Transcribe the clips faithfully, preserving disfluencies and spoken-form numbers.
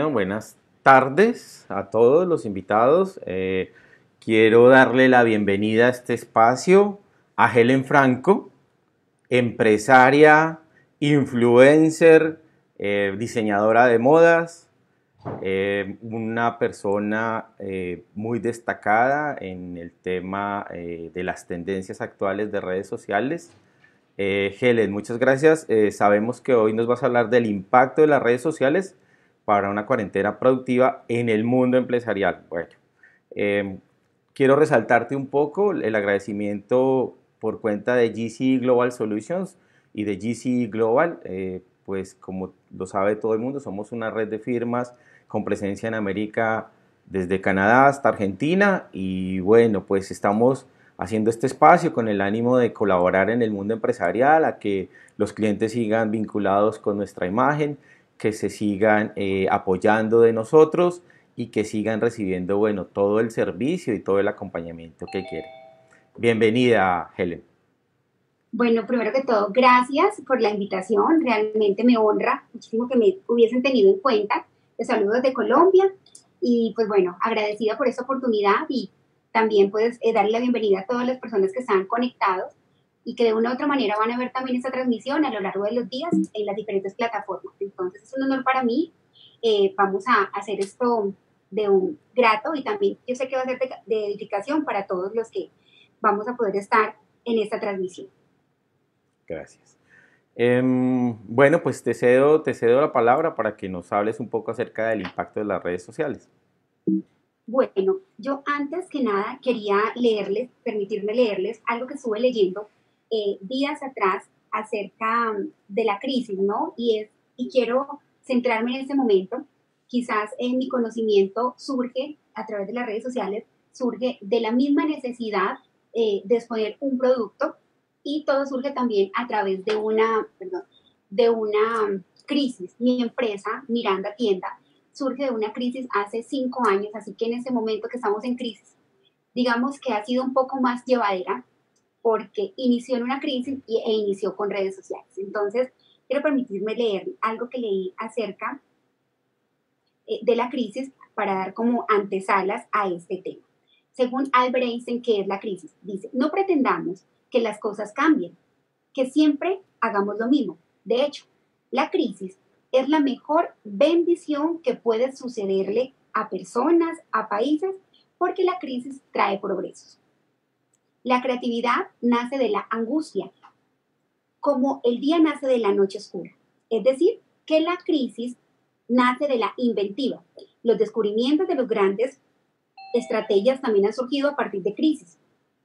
Bueno, buenas tardes a todos los invitados. Eh, quiero darle la bienvenida a este espacio a Helen Franco, empresaria, influencer, eh, diseñadora de modas, eh, una persona eh, muy destacada en el tema eh, de las tendencias actuales de redes sociales. Eh, Helen, muchas gracias. Eh, sabemos que hoy nos vas a hablar del impacto de las redes sociales para una cuarentena productiva en el mundo empresarial. Bueno, eh, quiero resaltarte un poco el agradecimiento por cuenta de G C E Global Solutions y de G C E Global. Eh, pues como lo sabe todo el mundo, somos una red de firmas con presencia en América desde Canadá hasta Argentina y bueno, pues estamos haciendo este espacio con el ánimo de colaborar en el mundo empresarial, a que los clientes sigan vinculados con nuestra imagen, que se sigan eh, apoyando de nosotros y que sigan recibiendo, bueno, todo el servicio y todo el acompañamiento que quieren. Bienvenida, Helen. Bueno, primero que todo, gracias por la invitación. Realmente me honra muchísimo que me hubiesen tenido en cuenta. Les saludo desde Colombia y pues bueno, agradecida por esta oportunidad y también pues eh, darle la bienvenida a todas las personas que están conectados y que de una u otra manera van a ver también esta transmisión a lo largo de los días en las diferentes plataformas. Entonces es un honor para mí. Eh, vamos a hacer esto de un grato y también yo sé que va a ser de, de edificación para todos los que vamos a poder estar en esta transmisión. Gracias. Eh, bueno, pues te cedo, te cedo la palabra para que nos hables un poco acerca del impacto de las redes sociales. Bueno, yo antes que nada quería leerles, permitirme leerles algo que estuve leyendo eh, días atrás acerca um, de la crisis, ¿no? Y, es, y quiero centrarme en este momento. Quizás en mi conocimiento surge a través de las redes sociales, surge de la misma necesidad eh, de exponer un producto y todo surge también a través de una, perdón, de una um, crisis. Mi empresa, Miranda Tienda, surge de una crisis hace cinco años, así que en este momento que estamos en crisis, digamos que ha sido un poco más llevadera porque inició en una crisis y, e inició con redes sociales. Entonces, quiero permitirme leer algo que leí acerca eh, de la crisis para dar como antesalas a este tema. Según Albert Einstein, ¿qué es la crisis? Dice, no pretendamos que las cosas cambien, que siempre hagamos lo mismo. De hecho, la crisis es la mejor bendición que puede sucederle a personas, a países, porque la crisis trae progresos. La creatividad nace de la angustia, como el día nace de la noche oscura. Es decir, que la crisis nace de la inventiva. Los descubrimientos de los grandes estrategias también han surgido a partir de crisis,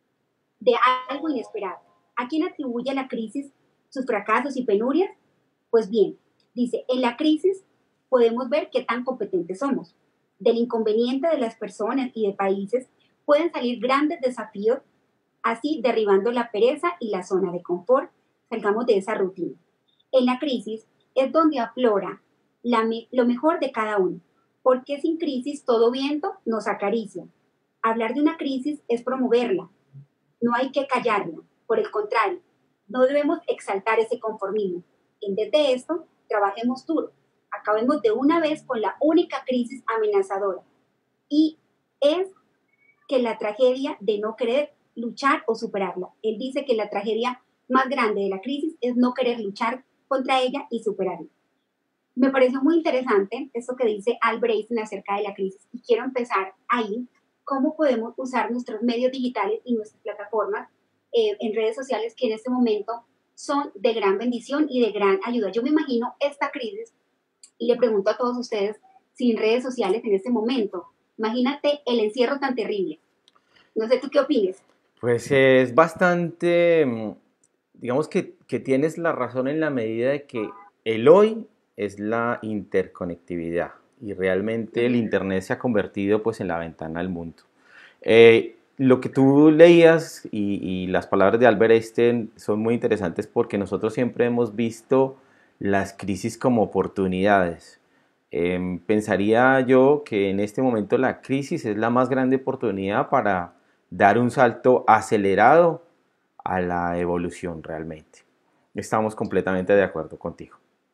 de algo inesperado. ¿A quién atribuye la crisis sus fracasos y penurias? Pues bien, dice, en la crisis podemos ver qué tan competentes somos. Del inconveniente de las personas y de países pueden salir grandes desafíos, así derribando la pereza y la zona de confort. Salgamos de esa rutina. En la crisis es donde aflora la, lo mejor de cada uno, porque sin crisis todo viento nos acaricia. Hablar de una crisis es promoverla, no hay que callarla, por el contrario, no debemos exaltar ese conformismo. En vez de esto, trabajemos duro, acabemos de una vez con la única crisis amenazadora, y es que la tragedia de no querer luchar o superarla. Él dice que la tragedia más grande de la crisis es no querer luchar contra ella y superarla. Me pareció muy interesante esto que dice Albert Einstein acerca de la crisis y quiero empezar ahí, cómo podemos usar nuestros medios digitales y nuestras plataformas eh, en redes sociales que en este momento son de gran bendición y de gran ayuda. Yo me imagino esta crisis y le pregunto a todos ustedes, sin redes sociales en este momento, imagínate el encierro tan terrible. No sé, ¿tú qué opinas? Pues es bastante, mm, digamos que, que tienes la razón en la medida de que el hoy es la interconectividad y realmente el Ujú. Internet se ha convertido pues en la ventana al mundo. Eh, lo que tú leías y, y las palabras de Albert Einstein son muy interesantes porque nosotros siempre hemos visto las crisis como oportunidades. Em, pensaría yo que en este momento la crisis es la más grande oportunidad para dar un salto acelerado a la evolución realmente. Estamos completamente de acuerdo contigo.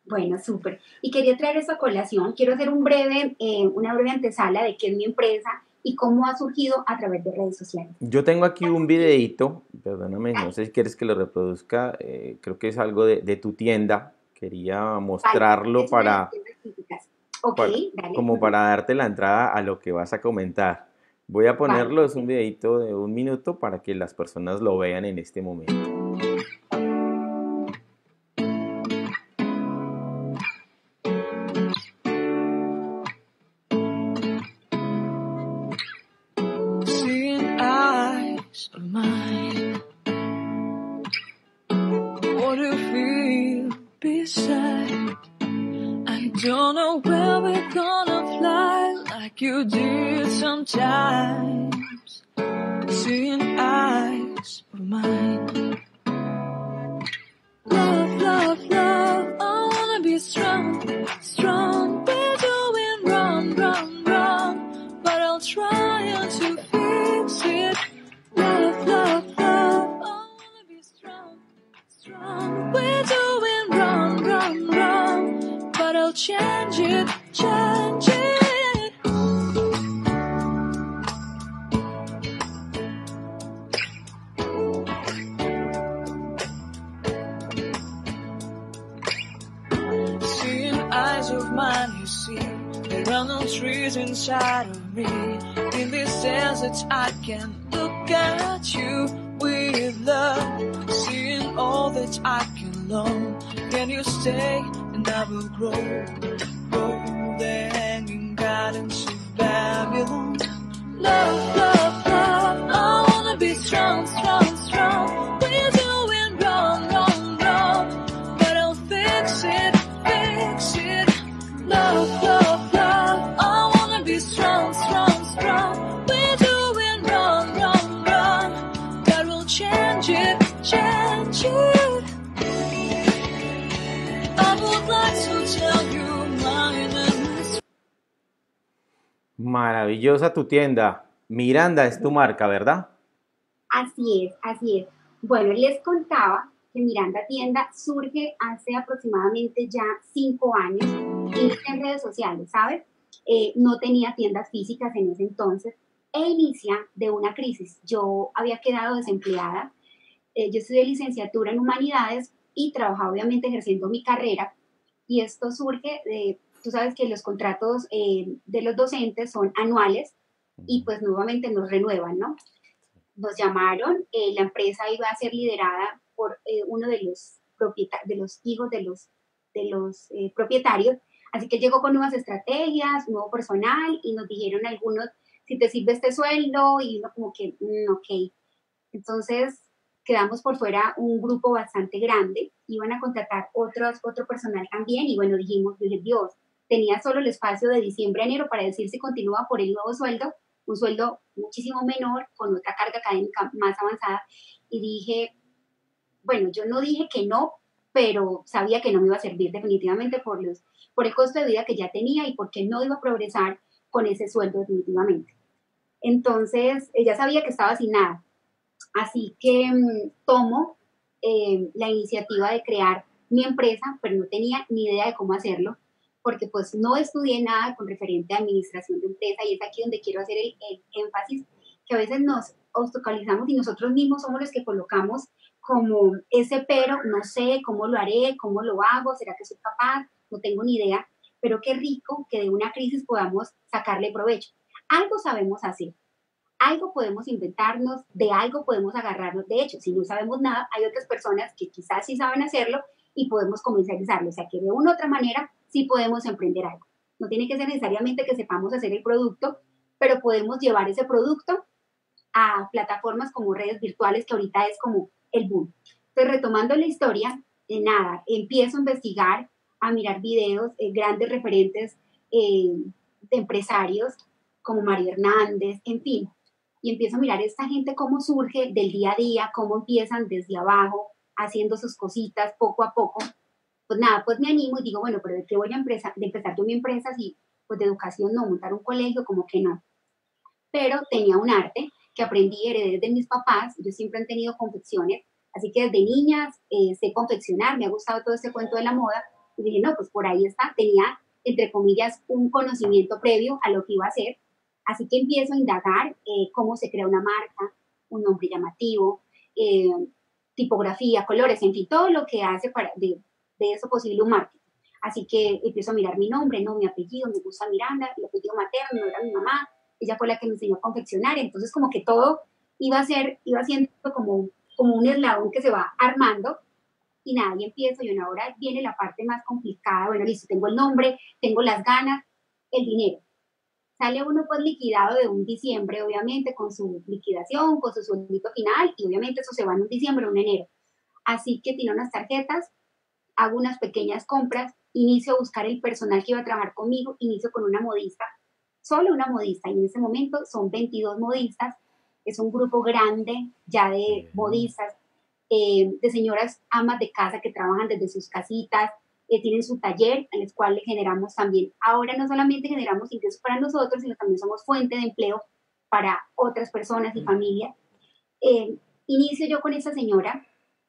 Bueno, súper. Y quería traer esa colación. Quiero hacer un breve, eh, una breve antesala de qué es mi empresa y cómo ha surgido a través de redes sociales. Yo tengo aquí un videíto, perdóname, no Dale, sé si quieres que lo reproduzca, eh, creo que es algo de, de tu tienda. Quería vale. mostrarlo Es una de las para, tiendas físicas. Ok, para- dale. como Ujú. para darte la entrada a lo que vas a comentar. Voy a Vale, ponerlo, es un perfecto. videíto de un minuto para que las personas lo vean en este momento. Seeing eyes of mine, what do you feel beside? I don't know where we're gonna fly like you did sometimes. Seeing eyes of mine, love, love, love. I wanna be strong, strong. We're doing wrong, wrong, wrong, but I'll try to fix it. Love, love, love. I wanna be strong, strong. We're doing wrong, wrong, wrong, but I'll change it, change it. Seeing eyes of mine, you see, there are no trees inside of me. In this desert, I can look at you with love. Seeing all that I can learn. Can you stay and I will grow? Grow the hanging gardens of Babylon. Love, love, love. I wanna be strong, strong, strong. We're doing wrong, wrong, wrong, but I'll fix it, fix it. Love, love, love. I wanna be strong, strong, strong. We're doing wrong, wrong, wrong, but we'll change it, change it. I would like to tell you my name is. Maravillosa tu tienda. Miranda es tu marca, ¿verdad? Así es, así es. Bueno, les contaba que Miranda Tienda surge hace aproximadamente ya cinco años. Inicia en redes sociales, ¿sabes? Eh, no tenía tiendas físicas en ese entonces e inicia de una crisis. Yo había quedado desempleada. Eh, yo estudié licenciatura en humanidades y trabajaba obviamente ejerciendo mi carrera y esto surge de, tú sabes que los contratos eh, de los docentes son anuales y pues nuevamente nos renuevan, ¿no? Nos llamaron, eh, la empresa iba a ser liderada por eh, uno de los, de los hijos de los, de los eh, propietarios, así que llegó con nuevas estrategias, nuevo personal y nos dijeron algunos, si te sirve este sueldo y uno como que, mm, ok, entonces quedamos por fuera un grupo bastante grande, iban a contratar otros, otro personal también y bueno, dijimos, yo dije, Dios, tenía solo el espacio de diciembre a enero para decir si continúa por el nuevo sueldo, un sueldo muchísimo menor, con otra carga académica más avanzada y dije, bueno, yo no dije que no, pero sabía que no me iba a servir definitivamente por, los, por el costo de vida que ya tenía y porque no iba a progresar con ese sueldo definitivamente. Entonces, ella sabía que estaba sin nada. Así que mmm, tomo eh, la iniciativa de crear mi empresa, pero no tenía ni idea de cómo hacerlo, porque pues no estudié nada con referente a administración de empresa y es aquí donde quiero hacer el, el énfasis, que a veces nos obstaculizamos y nosotros mismos somos los que colocamos como ese pero, no sé cómo lo haré, cómo lo hago, será que soy capaz, no tengo ni idea, pero qué rico que de una crisis podamos sacarle provecho. Algo sabemos hacer, algo podemos inventarnos, de algo podemos agarrarnos. De hecho, si no sabemos nada, hay otras personas que quizás sí saben hacerlo y podemos comercializarlo. O sea, que de una u otra manera sí podemos emprender algo. No tiene que ser necesariamente que sepamos hacer el producto, pero podemos llevar ese producto a plataformas como redes virtuales, que ahorita es como el boom. Entonces, retomando la historia, de nada, empiezo a investigar, a mirar videos, eh, grandes referentes eh, de empresarios como Mario Hernández, en fin, y empiezo a mirar esta gente cómo surge del día a día, cómo empiezan desde abajo, haciendo sus cositas poco a poco. Pues nada, pues me animo y digo, bueno, pero ¿de qué voy a empezar, de empezar yo mi empresa si pues de educación no, montar un colegio, como que no? Pero tenía un arte que aprendí, heredé de mis papás, ellos siempre han tenido confecciones, así que desde niñas eh, sé confeccionar, me ha gustado todo este cuento de la moda, Y dije, no, pues por ahí está, tenía, entre comillas, un conocimiento previo a lo que iba a hacer. Así que empiezo a indagar eh, cómo se crea una marca, un nombre llamativo, eh, tipografía, colores, en fin, todo lo que hace para de, de eso posible un marketing. Así que empiezo a mirar mi nombre, no mi apellido, me gusta Miranda, el apellido materno, era mi mamá, ella fue la que me enseñó a confeccionar, entonces como que todo iba a ser, iba siendo como, como un eslabón que se va armando, y nada, y empiezo, y ahora viene la parte más complicada, bueno, listo, tengo el nombre, tengo las ganas, el dinero. Sale uno pues liquidado de un diciembre, obviamente, con su liquidación, con su sueldito final, y obviamente eso se va en un diciembre o un enero. Así que tiene unas tarjetas, hago unas pequeñas compras, inicio a buscar el personal que iba a trabajar conmigo, inicio con una modista, solo una modista, y en ese momento son veintidós modistas, es un grupo grande ya de modistas, eh, de señoras amas de casa que trabajan desde sus casitas, eh, tienen su taller, en el cual le generamos también, ahora no solamente generamos ingresos para nosotros, sino también somos fuente de empleo para otras personas y familias. Eh, inicio yo con esa señora,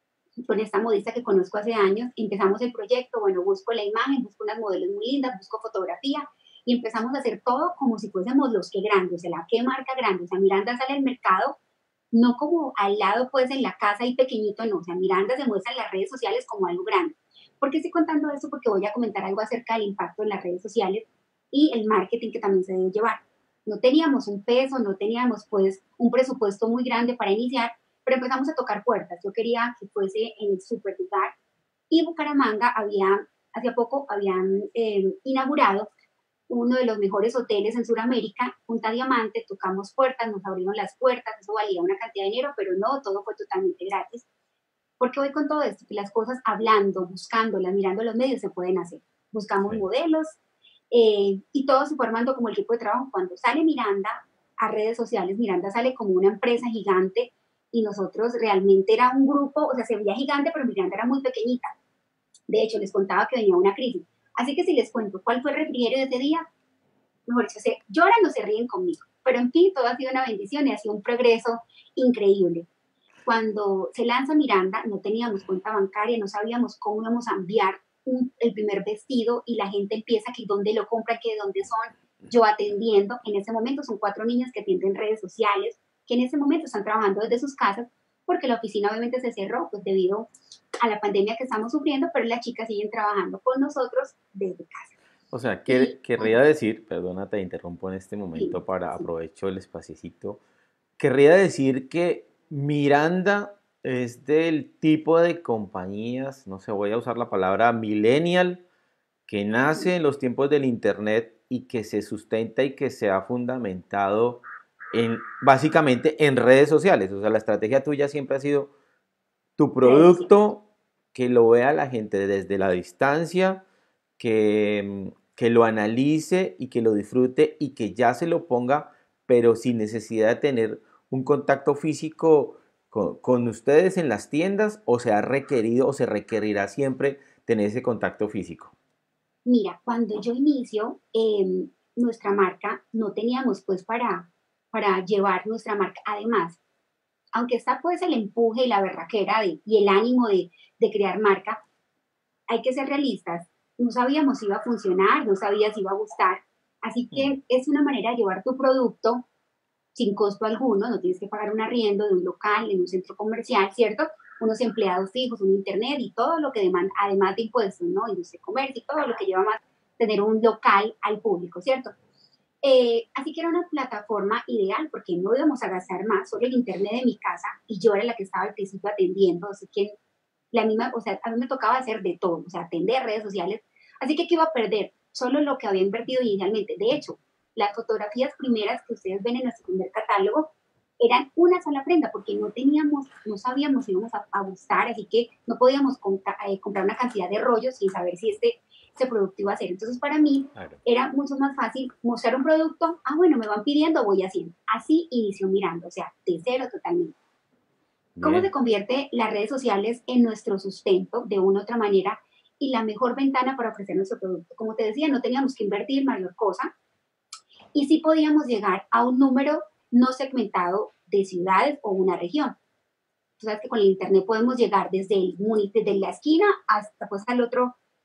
con esta modista que conozco hace años, empezamos el proyecto, bueno, busco la imagen, busco unas modelos muy lindas, busco fotografía, y empezamos a hacer todo como si fuésemos los que grandes, o sea, la que marca grande, o sea, Miranda sale al mercado, no como al lado, pues, en la casa y pequeñito, no, o sea, Miranda se muestra en las redes sociales como algo grande. ¿Por qué estoy contando eso? Porque voy a comentar algo acerca del impacto en las redes sociales y el marketing que también se debe llevar. No teníamos un peso, no teníamos, pues, un presupuesto muy grande para iniciar, pero empezamos a tocar puertas. Yo quería que fuese en el super lugar, y Bucaramanga había, hace poco habían eh, inaugurado uno de los mejores hoteles en Sudamérica, Punta Diamante, tocamos puertas, nos abrieron las puertas, eso valía una cantidad de dinero, pero no, todo fue totalmente gratis. ¿Por qué voy con todo esto? Que las cosas hablando, buscándolas, mirando los medios se pueden hacer. Buscamos sí. modelos eh, y todo se fue armando como el equipo de trabajo. Cuando sale Miranda a redes sociales, Miranda sale como una empresa gigante, y nosotros realmente era un grupo, o sea, se veía gigante, pero Miranda era muy pequeñita. De hecho, les contaba que venía una crisis. Así que si les cuento cuál fue el refrigerio de ese día, mejor dicho, se lloran o se ríen conmigo. Pero en fin, todo ha sido una bendición y ha sido un progreso increíble. Cuando se lanza Miranda, no teníamos cuenta bancaria, no sabíamos cómo íbamos a enviar un, el primer vestido, y la gente empieza que dónde lo compra, que dónde son, yo atendiendo. En ese momento son cuatro niñas que atienden redes sociales, que en ese momento están trabajando desde sus casas, porque la oficina obviamente se cerró, pues debido a la pandemia que estamos sufriendo, pero las chicas siguen trabajando con nosotros desde casa. O sea, que, querría decir, perdona, te interrumpo en este momento sí, para sí. aprovecho el espaciecito, querría decir que Miranda es del tipo de compañías, no sé, voy a usar la palabra millennial, que nace en los tiempos del internet y que se sustenta y que se ha fundamentado en, básicamente en redes sociales. O sea, la estrategia tuya siempre ha sido tu producto, que lo vea la gente desde la distancia, que, que lo analice y que lo disfrute y que ya se lo ponga, pero sin necesidad de tener un contacto físico con, con ustedes en las tiendas, o se ha requerido o se requerirá siempre tener ese contacto físico. Mira, cuando yo inicio eh, nuestra marca, no teníamos pues para, para llevar nuestra marca. Además, aunque está pues el empuje y la berraquera de, y el ánimo de, de crear marca, hay que ser realistas. No sabíamos si iba a funcionar, no sabías si iba a gustar. Así que es una manera de llevar tu producto sin costo alguno, no tienes que pagar un arriendo de un local, en un centro comercial, ¿cierto? Unos empleados fijos, un internet y todo lo que demanda, además de impuestos, ¿no? Industria de comercio y todo lo que lleva más tener un local al público, ¿cierto? Eh, así que era una plataforma ideal porque no íbamos a gastar más, solo el internet de mi casa, y yo era la que estaba al principio atendiendo, así que la misma, o sea, a mí me tocaba hacer de todo, o sea, atender redes sociales, así que ¿qué iba a perder? Solo lo que había invertido inicialmente. De hecho, las fotografías primeras que ustedes ven en nuestro primer catálogo eran una sola prenda, porque no teníamos, no sabíamos si íbamos a, a gustar, así que no podíamos compra, eh, comprar una cantidad de rollos sin saber si este, este producto iba a ser. Entonces, para mí, claro, era mucho más fácil mostrar un producto, ah, bueno, me van pidiendo, voy haciendo. Así inició Miranda, o sea, de cero totalmente. Bien. ¿Cómo se convierte las redes sociales en nuestro sustento de una u otra manera y la mejor ventana para ofrecer nuestro producto? Como te decía, no teníamos que invertir mayor cosa, y sí podíamos llegar a un número no segmentado de ciudades o una región. Tú sabes que con el internet podemos llegar desde, el, desde la esquina hasta pues al otro,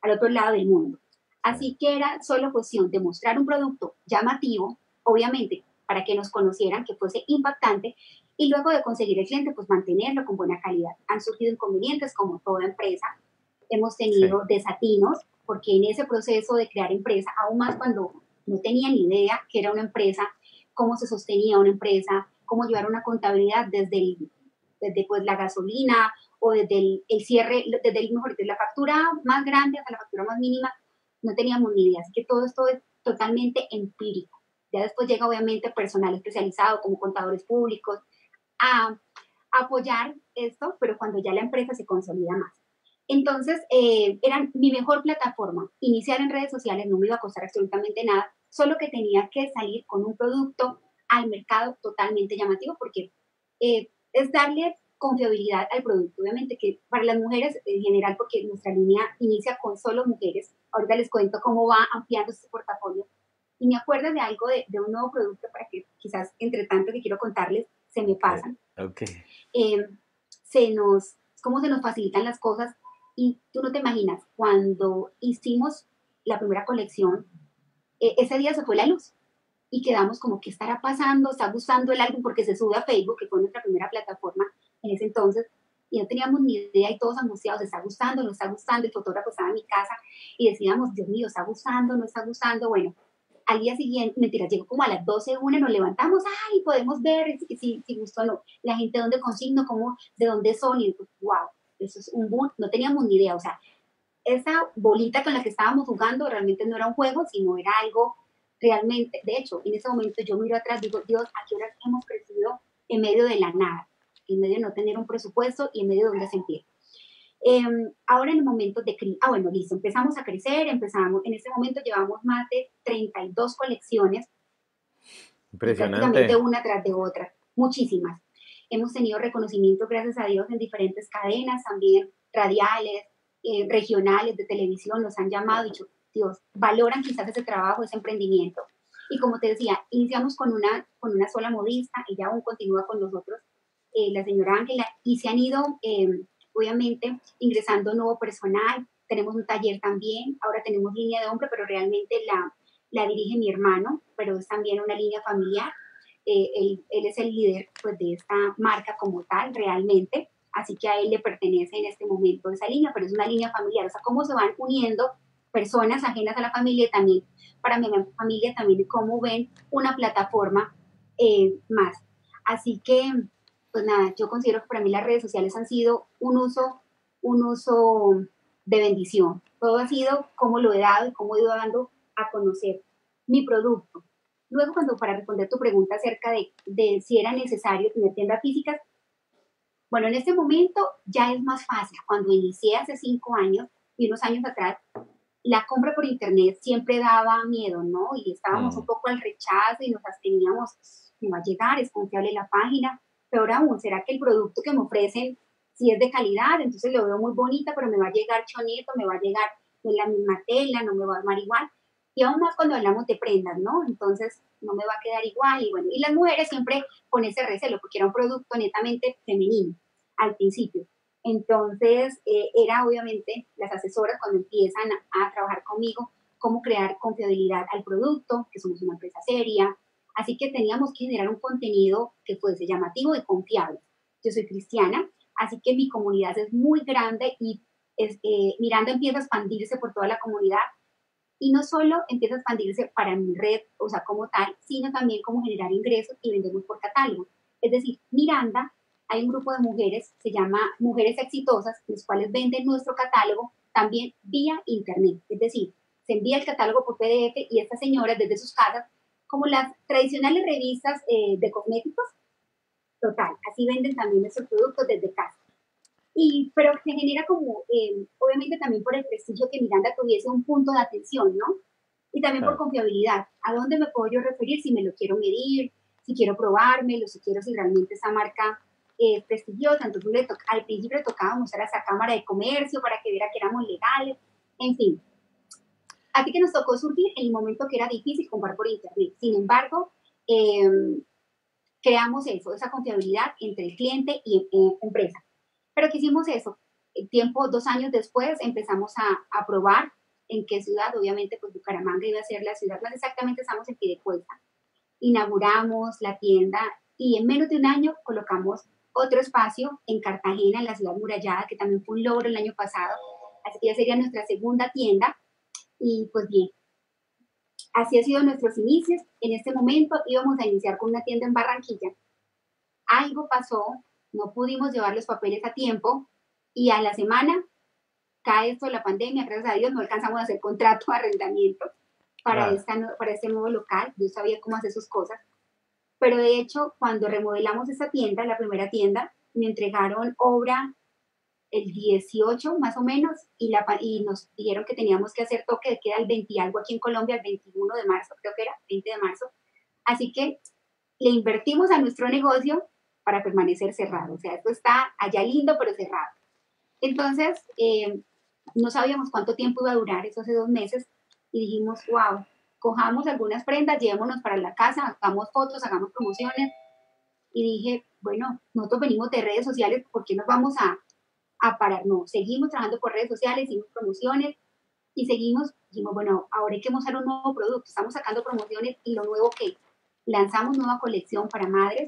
al otro lado del mundo. Así que era solo cuestión de mostrar un producto llamativo, obviamente, para que nos conocieran, que fuese impactante, y luego de conseguir el cliente, pues mantenerlo con buena calidad. Han surgido inconvenientes como toda empresa, hemos tenido sí. desatinos, porque en ese proceso de crear empresa, aún más cuando no tenía ni idea que era una empresa, cómo se sostenía una empresa, cómo llevar una contabilidad desde, el, desde pues, la gasolina o desde el, el cierre, desde, el, mejor, desde la factura más grande hasta la factura más mínima, no teníamos ni idea. Así que todo esto es totalmente empírico. Ya después llega obviamente personal especializado como contadores públicos a, a apoyar esto, pero cuando ya la empresa se consolida más. Entonces, eh, era mi mejor plataforma. Iniciar en redes sociales no me iba a costar absolutamente nada, solo que tenía que salir con un producto al mercado totalmente llamativo, porque eh, es darle confiabilidad al producto. Obviamente que para las mujeres en general, porque nuestra línea inicia con solo mujeres, ahorita les cuento cómo va ampliando este portafolio. Y me acuerdo de algo, de, de un nuevo producto, para que quizás entre tanto que quiero contarles, se me pasan. Okay. Eh, se nos, cómo se nos facilitan las cosas. Y tú no te imaginas, cuando hicimos la primera colección, eh, ese día se fue la luz y quedamos como, ¿qué estará pasando? ¿Está gustando el álbum? Porque se sube a Facebook, que fue nuestra primera plataforma en ese entonces, y no teníamos ni idea y todos angustiados, ¿está gustando? ¿No está gustando? El fotógrafo estaba en mi casa y decíamos, Dios mío, ¿está gustando? ¿No está gustando? Bueno, al día siguiente, mentira, llegó como a las doce, una, nos levantamos, ay, podemos ver si, si, si gustó o no. La gente, ¿dónde consigno? ¿Cómo? ¿De dónde son? Y pues, wow. Eso es un boom, no teníamos ni idea, o sea, esa bolita con la que estábamos jugando realmente no era un juego, sino era algo realmente, de hecho, en ese momento yo miro atrás, digo, Dios, ¿a qué horas hemos crecido en medio de la nada? En medio de no tener un presupuesto y en medio de donde se empieza. Eh, ahora en el momento de, ah bueno, listo, empezamos a crecer, empezamos, en ese momento llevamos más de treinta y dos colecciones. Impresionante. Prácticamente una tras de otra, muchísimas. Hemos tenido reconocimiento, gracias a Dios, en diferentes cadenas, también radiales, eh, regionales, de televisión, nos han llamado y dicho, Dios, valoran quizás ese trabajo, ese emprendimiento. Y como te decía, iniciamos con una, con una sola modista, ella aún continúa con nosotros, eh, la señora Ángela, y se han ido, eh, obviamente, ingresando nuevo personal. Tenemos un taller también, ahora tenemos línea de hombre, pero realmente la, la dirige mi hermano, pero es también una línea familiar. Eh, él, él es el líder pues, de esta marca como tal, realmente, así que a él le pertenece en este momento esa línea, pero es una línea familiar, o sea, cómo se van uniendo personas ajenas a la familia, también para mi familia, también cómo ven una plataforma eh, más. Así que, pues nada, yo considero que para mí las redes sociales han sido un uso, un uso de bendición. Todo ha sido cómo lo he dado y cómo he ido dando a conocer mi producto. Luego, cuando para responder tu pregunta acerca de, de si era necesario tener tiendas físicas, bueno, en este momento ya es más fácil. Cuando inicié hace cinco años y unos años atrás, la compra por internet siempre daba miedo, ¿no? Y estábamos mm. un poco al rechazo y nos absteníamos, me va a llegar, es confiable la página, peor aún, ¿será que el producto que me ofrecen si es de calidad? Entonces lo veo muy bonita, pero me va a llegar choneto, me va a llegar en la misma tela, no me va a armar igual. Y aún más cuando hablamos de prendas, ¿no? Entonces no me va a quedar igual. Y bueno, y las mujeres siempre con ese recelo, porque era un producto netamente femenino al principio. Entonces, eh, era obviamente las asesoras cuando empiezan a, a trabajar conmigo, cómo crear confiabilidad al producto, que somos una empresa seria. Así que teníamos que generar un contenido que fuese llamativo y confiable. Yo soy cristiana, así que mi comunidad es muy grande y es, eh, Miranda empieza a expandirse por toda la comunidad. Y no solo empieza a expandirse para mi red, o sea, como tal, sino también cómo generar ingresos y vendemos por catálogo. Es decir, Miranda, hay un grupo de mujeres, se llama Mujeres Exitosas, las cuales venden nuestro catálogo también vía internet. Es decir, se envía el catálogo por P D F y estas señoras desde sus casas, como las tradicionales revistas eh, de cosméticos, total, así venden también nuestros productos desde casa. Y, pero se genera como, eh, obviamente también por el prestigio que Miranda tuviese un punto de atención, ¿no? Y también por confiabilidad. ¿A dónde me puedo yo referir si me lo quiero medir, si quiero probármelo, si quiero si realmente esa marca es eh, prestigiosa? Entonces le to- al principio le tocaba mostrar a esa cámara de comercio para que viera que éramos legales, en fin. Así que nos tocó surgir en el momento que era difícil comprar por internet. Sin embargo, eh, creamos eso, esa confiabilidad entre el cliente y eh, empresa. Pero que hicimos eso, el tiempo, dos años después, empezamos a, a probar en qué ciudad, obviamente pues Bucaramanga iba a ser la ciudad, más exactamente estamos en Piedecuesta. Inauguramos la tienda y en menos de un año colocamos otro espacio en Cartagena, en la ciudad murallada, que también fue un logro el año pasado, así que ya sería nuestra segunda tienda y pues bien, así han sido nuestros inicios. En este momento íbamos a iniciar con una tienda en Barranquilla, algo pasó, no pudimos llevar los papeles a tiempo y a la semana cae esto de la pandemia, gracias a Dios no alcanzamos a hacer contrato de arrendamiento para, Claro. esta, para este nuevo local. Yo sabía cómo hacer sus cosas, pero de hecho cuando remodelamos esta tienda, la primera tienda, me entregaron obra el dieciocho más o menos y, la, y nos dijeron que teníamos que hacer toque de queda el veinte y algo aquí en Colombia, el veintiuno de marzo, creo que era veinte de marzo, así que le invertimos a nuestro negocio para permanecer cerrado, o sea, esto está allá lindo pero cerrado. Entonces, eh, no sabíamos cuánto tiempo iba a durar, eso hace dos meses, y dijimos, wow, cojamos algunas prendas, llevémonos para la casa, hagamos fotos, hagamos promociones, y dije, bueno, nosotros venimos de redes sociales, ¿por qué nos vamos a, a parar? No, seguimos trabajando por redes sociales, hicimos promociones, y seguimos, dijimos, bueno, ahora hay que mostrar un nuevo producto, estamos sacando promociones, y lo nuevo que lanzamos nueva colección para madres,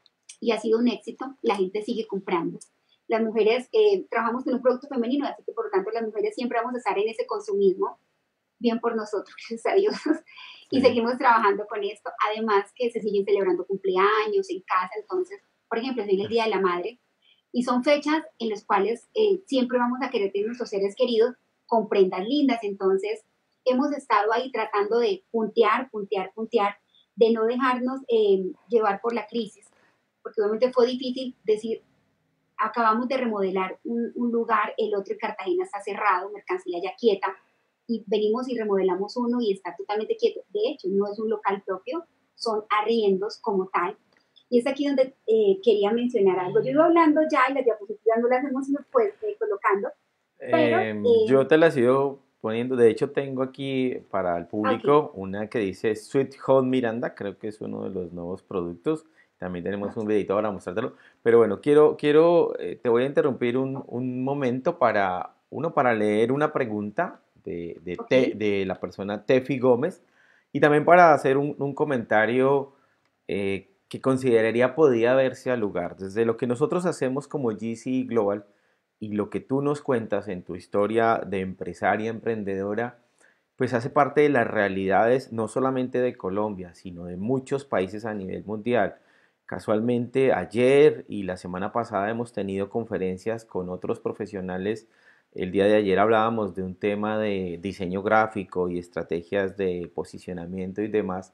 y ha sido un éxito, la gente sigue comprando. Las mujeres eh, trabajamos con un producto femenino, así que por lo tanto las mujeres siempre vamos a estar en ese consumismo, bien por nosotros, gracias a Dios, y Sí. seguimos trabajando con esto, además que se siguen celebrando cumpleaños en casa, entonces, por ejemplo, es el Día de la Madre, y son fechas en las cuales eh, siempre vamos a querer tener nuestros seres queridos con prendas lindas, entonces hemos estado ahí tratando de puntear, puntear, puntear, de no dejarnos eh, llevar por la crisis, porque obviamente fue difícil decir, acabamos de remodelar un, un lugar, el otro en Cartagena está cerrado, mercancía ya quieta, y venimos y remodelamos uno y está totalmente quieto. De hecho, no es un local propio, son arriendos como tal. Y es aquí donde eh, quería mencionar algo. Yo iba hablando ya y las diapositivas no las hemos ido pues, eh, colocando, pero... Eh, Eh, yo te las he ido poniendo, de hecho tengo aquí para el ok, público una que dice Sweet Home Miranda, creo que es uno de los nuevos productos, también tenemos un ok, videito para mostrártelo, pero bueno, quiero, quiero, eh, te voy a interrumpir un, un momento para, uno, para leer una pregunta de, de, ok, Te- de la persona Tefi Gómez y también para hacer un, un comentario eh, que consideraría podía verse al lugar. Desde lo que nosotros hacemos como G C Global, y lo que tú nos cuentas en tu historia de empresaria emprendedora, pues hace parte de las realidades no solamente de Colombia, sino de muchos países a nivel mundial. Casualmente ayer y la semana pasada hemos tenido conferencias con otros profesionales. El día de ayer hablábamos de un tema de diseño gráfico y estrategias de posicionamiento y demás.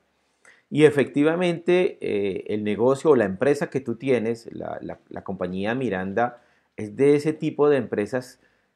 Y efectivamente, eh, el negocio o la empresa que tú tienes, la, la- la compañía Miranda, es de ese tipo de empresas,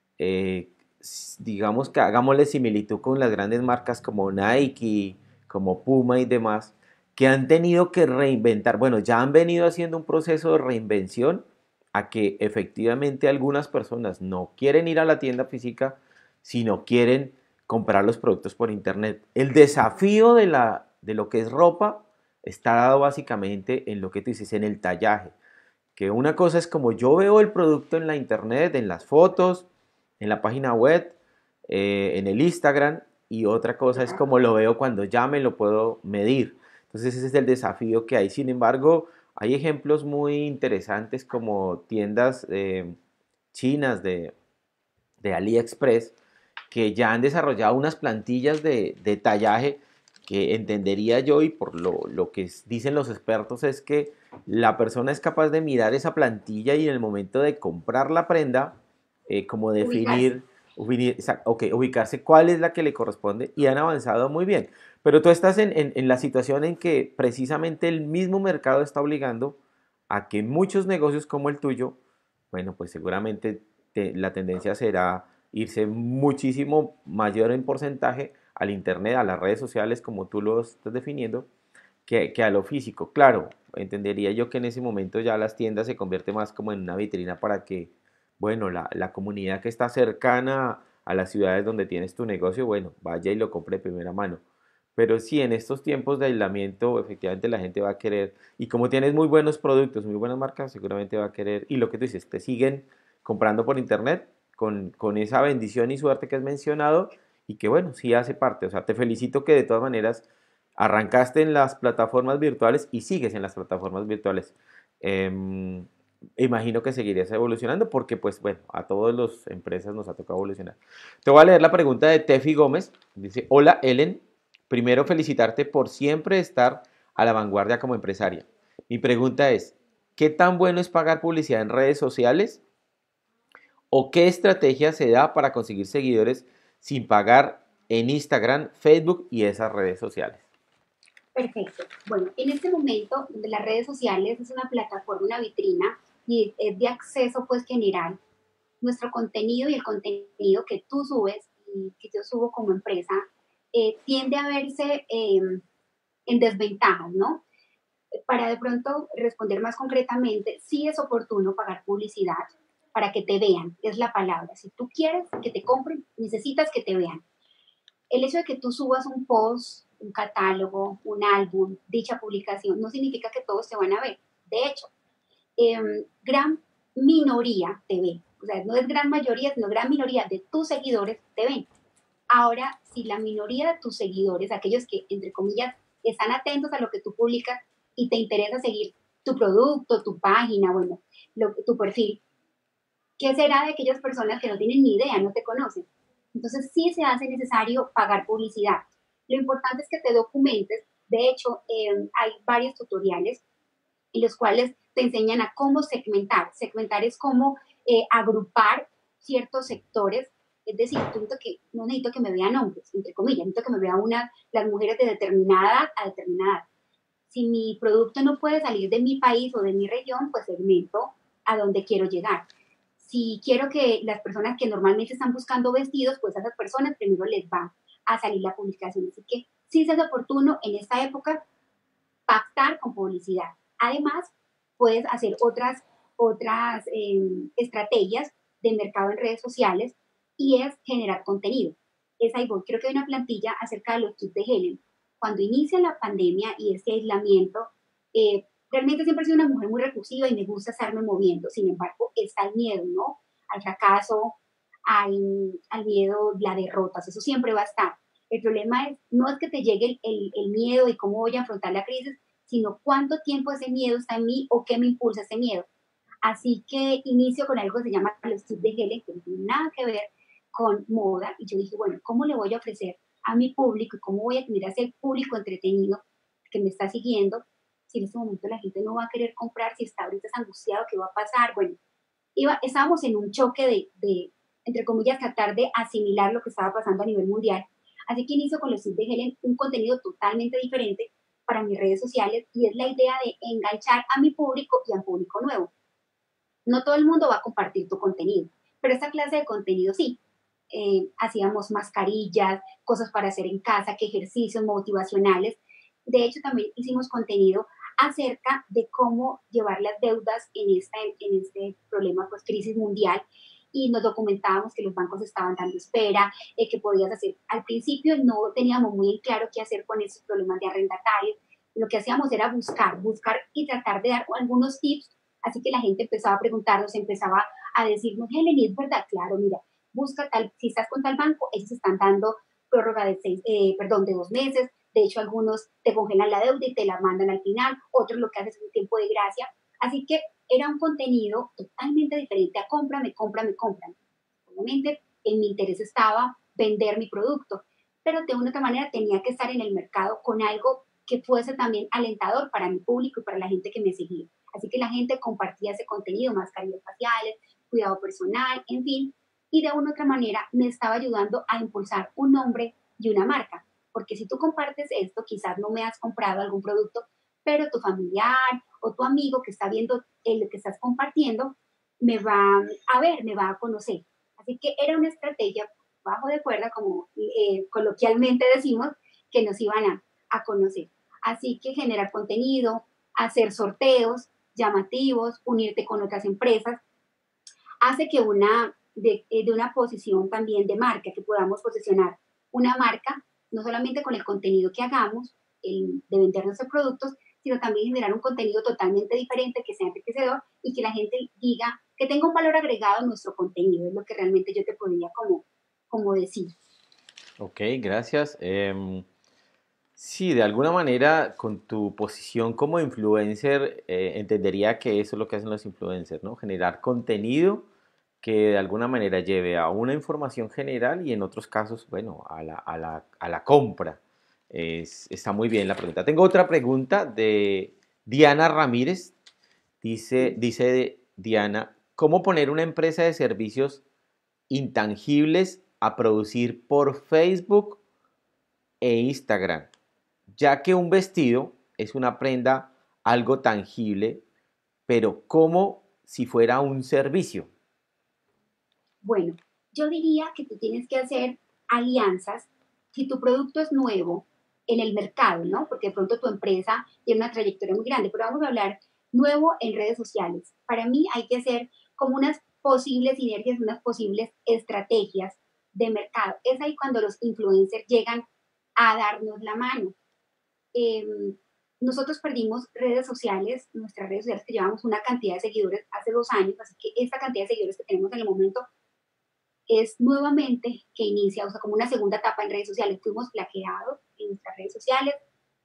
eh, s- digamos que hagámosle similitud con las grandes marcas como Nike, como Puma y demás, que han tenido que reinventar, bueno, ya han venido haciendo un proceso de reinvención a que efectivamente algunas personas no quieren ir a la tienda física, sino quieren comprar los productos por internet. El desafío de, la, de lo que es ropa está dado básicamente en lo que tú dices, en el tallaje. Que una cosa es como yo veo el producto en la internet, en las fotos, en la página web, eh, en el Instagram, y otra cosa es como lo veo cuando ya me lo puedo medir. Entonces ese es el desafío que hay. Sin embargo, hay ejemplos muy interesantes como tiendas eh, chinas de, de AliExpress que ya han desarrollado unas plantillas de, de tallaje que entendería yo y por lo, lo que dicen los expertos es que la persona es capaz de mirar esa plantilla y en el momento de comprar la prenda, eh, como ubicarse. definir, ubi- okay, ubicarse cuál es la que le corresponde y han avanzado muy bien. Pero tú estás en, en, en la situación en que precisamente el mismo mercado está obligando a que muchos negocios como el tuyo, bueno, pues seguramente te, la tendencia será irse muchísimo mayor en porcentaje al Internet, a las redes sociales, como tú lo estás definiendo, que, que a lo físico. Claro, entendería yo que en ese momento ya las tiendas se convierte más como en una vitrina para que, bueno, la, la comunidad que está cercana a las ciudades donde tienes tu negocio, bueno, vaya y lo compre de primera mano. Pero sí, en estos tiempos de aislamiento, efectivamente la gente va a querer, y como tienes muy buenos productos, muy buenas marcas, seguramente va a querer, y lo que tú dices, te siguen comprando por internet con, con esa bendición y suerte que has mencionado, y que bueno, sí hace parte. O sea, te felicito que de todas maneras arrancaste en las plataformas virtuales y sigues en las plataformas virtuales. Eh, Imagino que seguirías evolucionando porque pues bueno, a todas las empresas nos ha tocado evolucionar. Te voy a leer la pregunta de Tefi Gómez. Dice, hola Ellen, primero felicitarte por siempre estar a la vanguardia como empresaria. Mi pregunta es, ¿qué tan bueno es pagar publicidad en redes sociales? ¿O qué estrategia se da para conseguir seguidores sin pagar en Instagram, Facebook y esas redes sociales? Perfecto. Bueno, en este momento las redes sociales es una plataforma, una vitrina y es de acceso pues general. Nuestro contenido y el contenido que tú subes y que yo subo como empresa eh, tiende a verse eh, en desventajas, ¿no? Para de pronto responder más concretamente, sí es oportuno pagar publicidad para que te vean, es la palabra. Si tú quieres que te compren, necesitas que te vean. El hecho de que tú subas un post, un catálogo, un álbum, dicha publicación, no significa que todos te van a ver. De hecho, eh, gran minoría te ve. O sea, no es gran mayoría, sino gran minoría de tus seguidores te ven. Ahora, si la minoría de tus seguidores, aquellos que, entre comillas, están atentos a lo que tú publicas y te interesa seguir tu producto, tu página, bueno, lo, tu perfil, ¿qué será de aquellas personas que no tienen ni idea, no te conocen? Entonces sí se hace necesario pagar publicidad. Lo importante es que te documentes. De hecho, eh, hay varios tutoriales en los cuales te enseñan a cómo segmentar. Segmentar es cómo eh, agrupar ciertos sectores. Es decir, yo necesito que, no necesito que me vean hombres, entre comillas, necesito que me vean una, las mujeres de determinada edad a determinada edad. Si mi producto no puede salir de mi país o de mi región, pues segmento a dónde quiero llegar. Si quiero que las personas que normalmente están buscando vestidos, pues a esas personas primero les va a salir la publicación. Así que sí es oportuno en esta época pactar con publicidad. Además, puedes hacer otras, otras eh, estrategias de mercado en redes sociales y es generar contenido. Es ahí voy. Creo que hay una plantilla acerca de los kits de Helen. Cuando inicia la pandemia y este aislamiento, eh, realmente siempre he sido una mujer muy recursiva y me gusta estarme moviendo. Sin embargo, está el miedo, ¿no? Al fracaso, al, al miedo, la derrota. Eso siempre va a estar. El problema es, no es que te llegue el, el, el miedo y cómo voy a afrontar la crisis, sino cuánto tiempo ese miedo está en mí o qué me impulsa ese miedo. Así que inicio con algo que se llama los tips de Helen, que no tiene nada que ver con moda. Y yo dije, bueno, ¿cómo le voy a ofrecer a mi público y cómo voy a tener a ese público entretenido que me está siguiendo si en este momento la gente no va a querer comprar, si está ahorita angustiado, qué va a pasar? Bueno, iba, estábamos en un choque de, de, entre comillas, tratar de asimilar lo que estaba pasando a nivel mundial. Así que inicio con los tips de Helen, un contenido totalmente diferente para mis redes sociales y es la idea de enganchar a mi público y a un público nuevo. No todo el mundo va a compartir tu contenido, pero esta clase de contenido sí. Eh, hacíamos mascarillas, cosas para hacer en casa, que ejercicios motivacionales. De hecho, también hicimos contenido acerca de cómo llevar las deudas en, esta, en este problema, pues crisis mundial, y nos documentábamos que los bancos estaban dando espera, eh, que podías hacer. Al principio no teníamos muy claro qué hacer con esos problemas de arrendatarios. Lo que hacíamos era buscar, buscar y tratar de dar algunos tips, así que la gente empezaba a preguntarnos, empezaba a decirnos, Helen, ¿es verdad? Claro, mira, busca tal, si estás con tal banco, ellos están dando prórroga de seis, eh, perdón, de dos meses. De hecho, algunos te congelan la deuda y te la mandan al final, otros lo que hacen es un tiempo de gracia. Así que era un contenido totalmente diferente a cómprame, cómprame, cómprame. Obviamente, en mi interés estaba vender mi producto, pero de una otra manera tenía que estar en el mercado con algo que fuese también alentador para mi público y para la gente que me seguía. Así que la gente compartía ese contenido, mascarillas faciales, cuidado personal, en fin, y de una u otra manera me estaba ayudando a impulsar un nombre y una marca. Porque si tú compartes esto, quizás no me has comprado algún producto, pero tu familiar o tu amigo que está viendo lo que estás compartiendo, me va a ver, me va a conocer. Así que era una estrategia bajo de cuerda, como eh, coloquialmente decimos, que nos iban a, a conocer. Así que generar contenido, hacer sorteos llamativos, unirte con otras empresas, hace que una, de, de una posición también de marca, que podamos posicionar una marca, no solamente con el contenido que hagamos, el, de vender nuestros productos, sino también generar un contenido totalmente diferente, que sea enriquecedor y que la gente diga que tenga un valor agregado en nuestro contenido, es lo que realmente yo te podría como, como decir. Ok, gracias. Em, sí, de alguna manera, con tu posición como influencer, eh, entendería que eso es lo que hacen los influencers, ¿no? Generar contenido que de alguna manera lleve a una información general y en otros casos, bueno, a la, a la, a la compra. Es- está muy bien la pregunta. Tengo otra pregunta de Diana Ramírez. Dice, Sí. dice Diana, ¿cómo poner una empresa de servicios intangibles a producir por Facebook e Instagram? Ya que un vestido es una prenda algo tangible, pero como si fuera un servicio. Bueno, yo diría que tú tienes que hacer alianzas si tu producto es nuevo en el mercado, ¿no? Porque de pronto tu empresa tiene una trayectoria muy grande, pero vamos a hablar nuevo en redes sociales. Para mí hay que hacer como unas posibles sinergias, unas posibles estrategias de mercado. Es ahí cuando los influencers llegan a darnos la mano. Eh, Nosotros perdimos redes sociales, nuestras redes sociales que llevamos una cantidad de seguidores hace dos años, así que esta cantidad de seguidores que tenemos en el momento es nuevamente que inicia, o sea, como una segunda etapa en redes sociales. Fuimos flaqueados en nuestras redes sociales,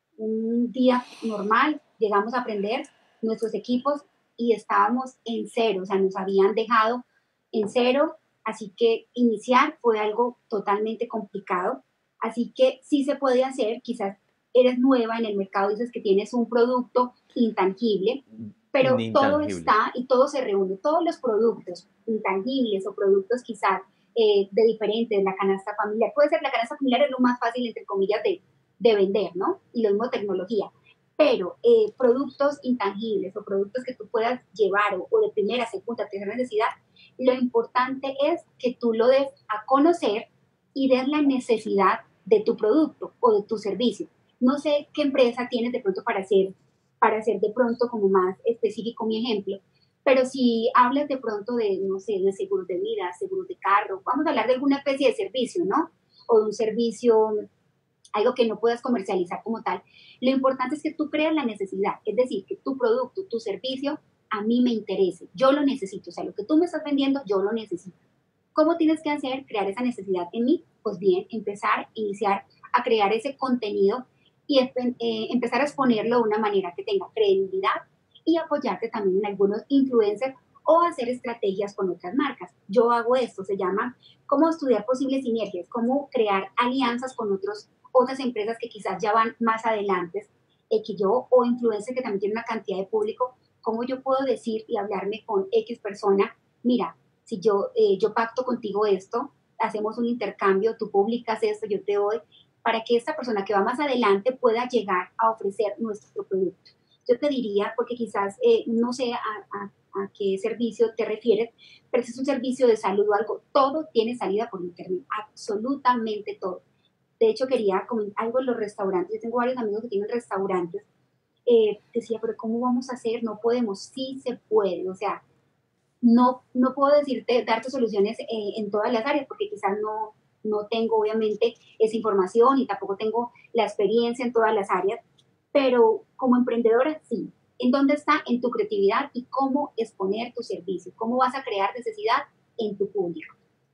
un día normal, llegamos a aprender nuestros equipos y estábamos en cero, o sea, nos habían dejado en cero, así que iniciar fue algo totalmente complicado, así que sí se puede hacer, quizás eres nueva en el mercado, dices que tienes un producto intangible, pero todo Intangible. está y todo se reúne, todos los productos intangibles o productos quizás eh, de diferentes, la canasta familiar, puede ser la canasta familiar es lo más fácil, entre comillas, de, de vender, ¿no? Y lo mismo tecnología. Pero eh, productos intangibles o productos que tú puedas llevar o, o de primera, segunda, tercera necesidad, lo importante es que tú lo des a conocer y des la necesidad de tu producto o de tu servicio. No sé qué empresa tienes de pronto para hacer, para hacer de pronto como más específico mi ejemplo, pero si hablas de pronto de, no sé, de seguros de vida, seguros de carro, vamos a hablar de alguna especie de servicio, ¿no? O de un servicio, algo que no puedas comercializar como tal. Lo importante es que tú creas la necesidad, es decir, que tu producto, tu servicio, a mí me interese, yo lo necesito, o sea, lo que tú me estás vendiendo, yo lo necesito. ¿Cómo tienes que hacer? Crear esa necesidad en mí. Pues bien, empezar, iniciar a crear ese contenido y eh, empezar a exponerlo de una manera que tenga credibilidad y apoyarte también en algunos influencers o hacer estrategias con otras marcas. Yo hago esto, se llama cómo estudiar posibles sinergias, cómo crear alianzas con otros, otras empresas que quizás ya van más adelante eh, que yo o influencers que también tienen una cantidad de público, cómo yo puedo decir y hablarme con X persona, mira, si yo, eh, yo pacto contigo esto, hacemos un intercambio, tú publicas esto, yo te doy, para que esta persona que va más adelante pueda llegar a ofrecer nuestro producto. Yo te diría, porque quizás eh, no sé a, a, a, qué servicio te refieres, pero si es un servicio de salud o algo, todo tiene salida por internet, absolutamente todo. De hecho, quería comentar algo en los restaurantes. Yo tengo varios amigos que tienen restaurantes. Eh, decía, pero ¿cómo vamos a hacer? No podemos. Sí se puede. O sea, no, no puedo decirte, darte soluciones eh, en todas las áreas, porque quizás no, no tengo obviamente esa información y tampoco tengo la experiencia en todas las áreas, pero como emprendedora sí. ¿En dónde está? En tu creatividad y cómo exponer tu servicio, cómo vas a crear necesidad en tu público.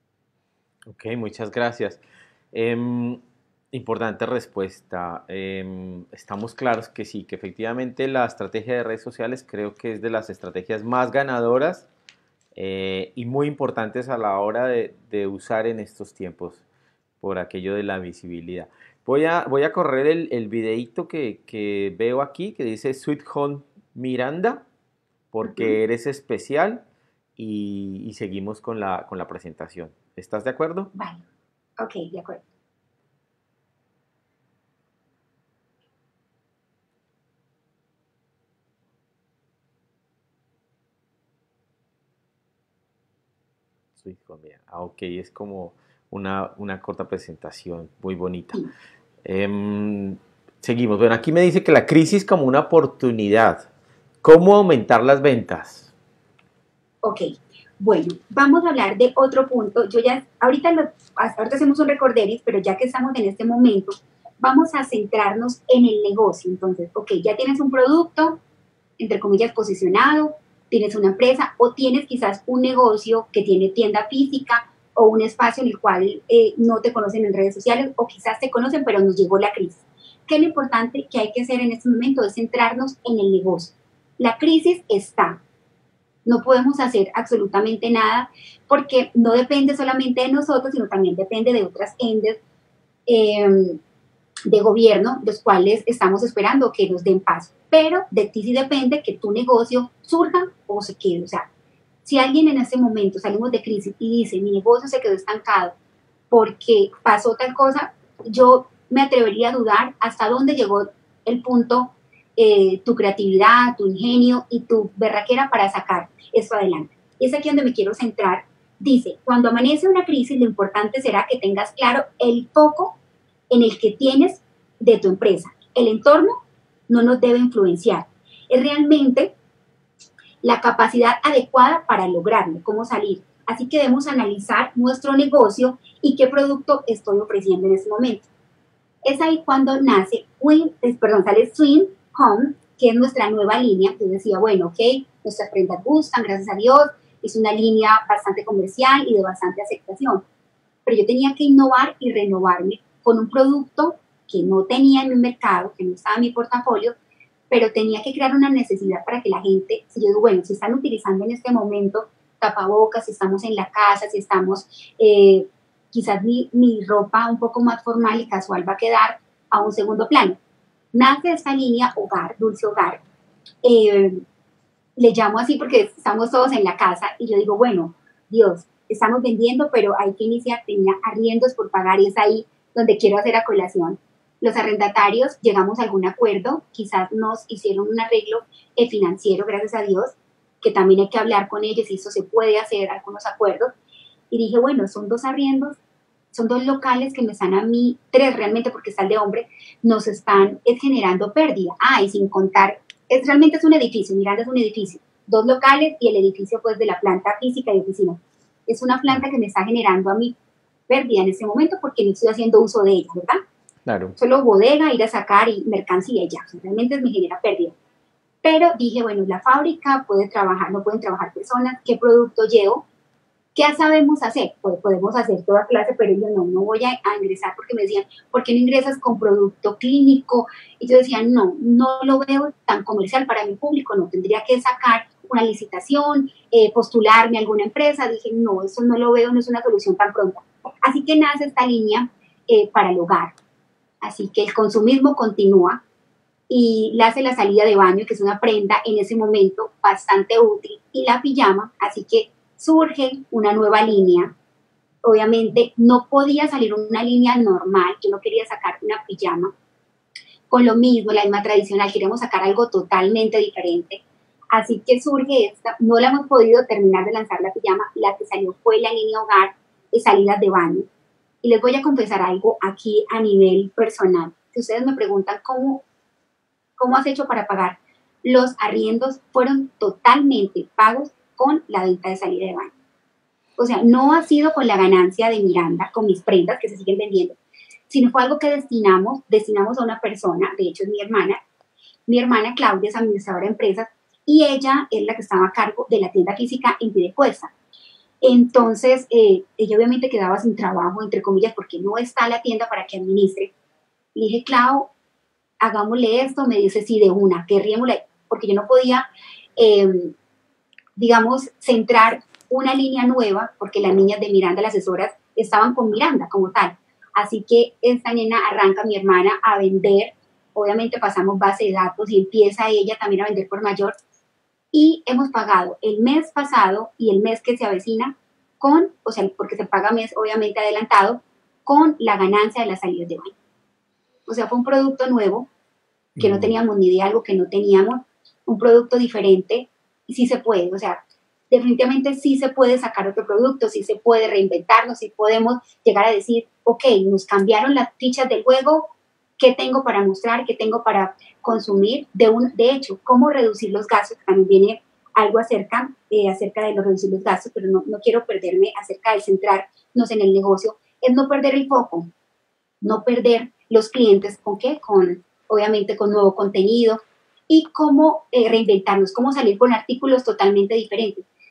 Ok, muchas gracias. Em, importante respuesta. Em, estamos claros que sí, que efectivamente la estrategia de redes sociales creo que es de las estrategias más ganadoras eh, y muy importantes a la hora de, de usar en estos tiempos por aquello de la visibilidad. Voy a, voy a correr el, el videíto que, que veo aquí que dice Sweet Home Miranda porque Ujú. eres especial y, y seguimos con la, con la presentación. ¿Estás de acuerdo? Vale, ok, de acuerdo. Sweet Home Miranda. Ah, ok, es como una, una corta presentación muy bonita. Sí. Em, seguimos. Bueno, aquí me dice que la crisis como una oportunidad. ¿Cómo aumentar las ventas? Ok, bueno, vamos a hablar de otro punto. Yo ya, ahorita, lo, hasta ahorita hacemos un recorderis, pero ya que estamos en este momento, vamos a centrarnos en el negocio. Entonces, ok, ya tienes un producto, entre comillas, posicionado, tienes una empresa o tienes quizás un negocio que tiene tienda física o un espacio en el cual eh, no te conocen en redes sociales o quizás te conocen pero nos llegó la crisis. ¿Qué es lo importante que hay que hacer en este momento? Es centrarnos en el negocio. La crisis está. No podemos hacer absolutamente nada porque no depende solamente de nosotros, sino también depende de otras entes eh, de gobierno, los cuales estamos esperando que nos den paso. Pero de ti sí depende que tu negocio surja o se quede. O sea, si alguien en este momento salimos de crisis y dice, mi negocio se quedó estancado porque pasó tal cosa, yo me atrevería a dudar hasta dónde llegó el punto, eh, tu creatividad, tu ingenio y tu berraquera para sacar esto adelante. Y es aquí donde me quiero centrar. Dice, cuando amanece una crisis, lo importante será que tengas claro el foco en el que tienes de tu empresa. El entorno no nos debe influenciar. Es realmente la capacidad adecuada para lograrlo, cómo salir. Así que debemos analizar nuestro negocio y qué producto estoy ofreciendo en este momento. Es ahí cuando nace, perdón, sale Swing Home, que es nuestra nueva línea. Yo decía, bueno, ok, nuestras prendas gustan, gracias a Dios, es una línea bastante comercial y de bastante aceptación. Pero yo tenía que innovar y renovarme con un producto que no tenía en mi mercado, que no estaba en mi portafolio, pero tenía que crear una necesidad para que la gente, si yo digo, bueno, si están utilizando en este momento tapabocas, si estamos en la casa, si estamos, eh, quizás mi, mi ropa un poco más formal y casual va a quedar a un segundo plano. Nace esta línea Hogar, Dulce Hogar. Eh, le llamo así porque estamos todos en la casa y yo digo, bueno, Dios, estamos vendiendo, pero hay que iniciar, tenía arriendos por pagar y es ahí donde quiero hacer a colación. Los arrendatarios, llegamos a algún acuerdo, quizás nos hicieron un arreglo eh, financiero, gracias a Dios, que también hay que hablar con ellos y eso se puede hacer, algunos acuerdos. Y dije, bueno, son dos arriendos, son dos locales que me están a mí, tres realmente porque está el de hombre, nos están es, generando pérdida. Ah, y sin contar, es, realmente es un edificio, Miranda es un edificio, dos locales y el edificio pues de la planta física y oficina. Es una planta que me está generando a mí pérdida en este momento porque no estoy haciendo uso de ella, ¿verdad? Claro. Solo bodega, ir a sacar y mercancía y ya, o sea, realmente me genera pérdida. Pero dije, bueno, la fábrica puede trabajar, no pueden trabajar personas, ¿qué producto llevo? ¿Qué sabemos hacer? Pues podemos hacer toda clase, pero yo no, no voy a, a ingresar porque me decían, ¿por qué no ingresas con producto clínico? Y yo decía, no, no lo veo tan comercial para mi público, no, tendría que sacar una licitación, eh, postularme a alguna empresa. Dije, no, eso no lo veo, no es una solución tan pronta. Así que nace esta línea eh, para el hogar. Así que el consumismo continúa y le hace la salida de baño, que es una prenda en ese momento bastante útil, y la pijama, así que surge una nueva línea. Obviamente no podía salir una línea normal, yo no quería sacar una pijama con lo mismo, la misma tradicional, queríamos sacar algo totalmente diferente. Así que surge esta, no la hemos podido terminar de lanzar la pijama, la que salió fue la línea hogar de salidas de baño. Y les voy a confesar algo aquí a nivel personal. Si ustedes me preguntan cómo, cómo has hecho para pagar, los arriendos fueron totalmente pagos con la venta de salida de baño. O sea, no ha sido con la ganancia de Miranda, con mis prendas que se siguen vendiendo, sino fue algo que destinamos, destinamos a una persona, de hecho es mi hermana. Mi hermana Claudia es administradora de empresas y ella es la que estaba a cargo de la tienda física en Piedecuesta. Entonces, eh, ella obviamente quedaba sin trabajo, entre comillas, porque no está la tienda para que administre. Le dije, Clau, hagámosle esto. Me dice, sí, de una, querríamosle, porque yo no podía, eh, digamos, centrar una línea nueva, porque las niñas de Miranda, las asesoras, estaban con Miranda como tal. Así que esta nena arranca, mi hermana, a vender. Obviamente pasamos base de datos y empieza ella también a vender por mayor. Y hemos pagado el mes pasado y el mes que se avecina con, o sea, porque se paga mes obviamente adelantado, con la ganancia de las salidas de baño. O sea, fue un producto nuevo, que no teníamos ni idea, algo que no teníamos, un producto diferente, y sí se puede, o sea, definitivamente sí se puede sacar otro producto, sí se puede reinventarnos, sí podemos llegar a decir, ok, nos cambiaron las fichas del juego, ¿qué tengo para mostrar? ¿Qué tengo para consumir? De, un, de hecho, ¿cómo reducir los gastos? También viene algo acerca, eh, acerca de los reducir los gastos, pero no, no quiero perderme acerca de centrarnos en el negocio, es no perder el foco, no perder los clientes, ¿con qué? Con, obviamente, con nuevo contenido y cómo eh, reinventarnos, cómo salir con artículos totalmente diferentes.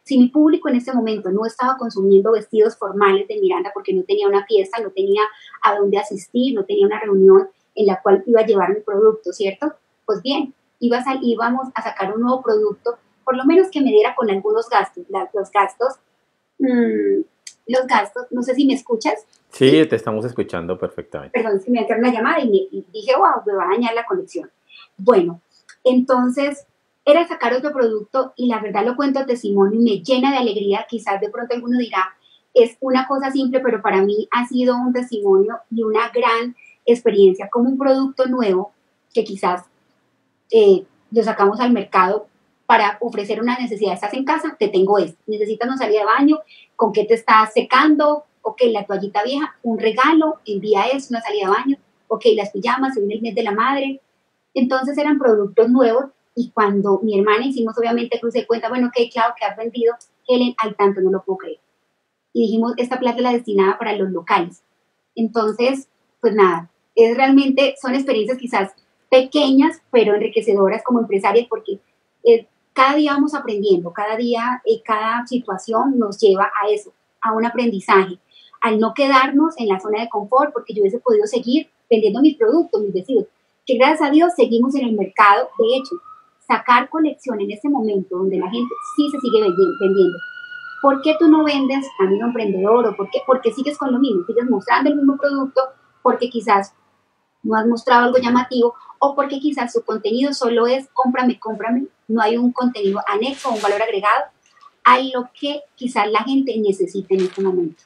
Si mi público en ese momento no estaba consumiendo vestidos formales de Miranda porque no tenía una fiesta, no tenía a dónde asistir, no tenía una reunión en la cual iba a llevar mi producto, ¿cierto? Pues bien, iba a íbamos a sacar un nuevo producto, por lo menos que me diera con algunos gastos. La, los gastos, mmm, los gastos, no sé si me escuchas. Sí, ¿sí? Te estamos escuchando perfectamente. Perdón, si me entró una llamada y, me, y dije, wow, me va a dañar la conexión. Bueno, entonces era sacar otro producto y la verdad lo cuento a testimonio y me llena de alegría. Quizás de pronto alguno dirá, es una cosa simple, pero para mí ha sido un testimonio y una gran experiencia como un producto nuevo que quizás eh, lo sacamos al mercado para ofrecer una necesidad. Estás en casa, te tengo esto. Necesitas una salida de baño, ¿con qué te estás secando? Ok, la toallita vieja, un regalo, envía eso, una salida de baño. Ok, las pijamas, se viene el mes de la madre. Entonces eran productos nuevos y cuando mi hermana hicimos obviamente cruce de cuenta, bueno, ok, claro, que has vendido, Helen, al tanto, no lo puedo creer. Y dijimos, esta plata la destinada para los locales. Entonces, pues nada, es realmente, son experiencias quizás pequeñas, pero enriquecedoras como empresarias, porque eh, cada día vamos aprendiendo, cada día, eh, cada situación nos lleva a eso, a un aprendizaje, al no quedarnos en la zona de confort, porque yo hubiese podido seguir vendiendo mis productos, mis vestidos, que gracias a Dios seguimos en el mercado. De hecho, sacar colección en este momento donde la gente sí se sigue vendiendo. ¿Por qué tú no vendes a un emprendedor? ¿O por qué? Porque sigues con lo mismo, sigues mostrando el mismo producto, porque quizás no has mostrado algo llamativo, o porque quizás su contenido solo es cómprame, cómprame, no hay un contenido anexo, un valor agregado a lo que quizás la gente necesite en este momento.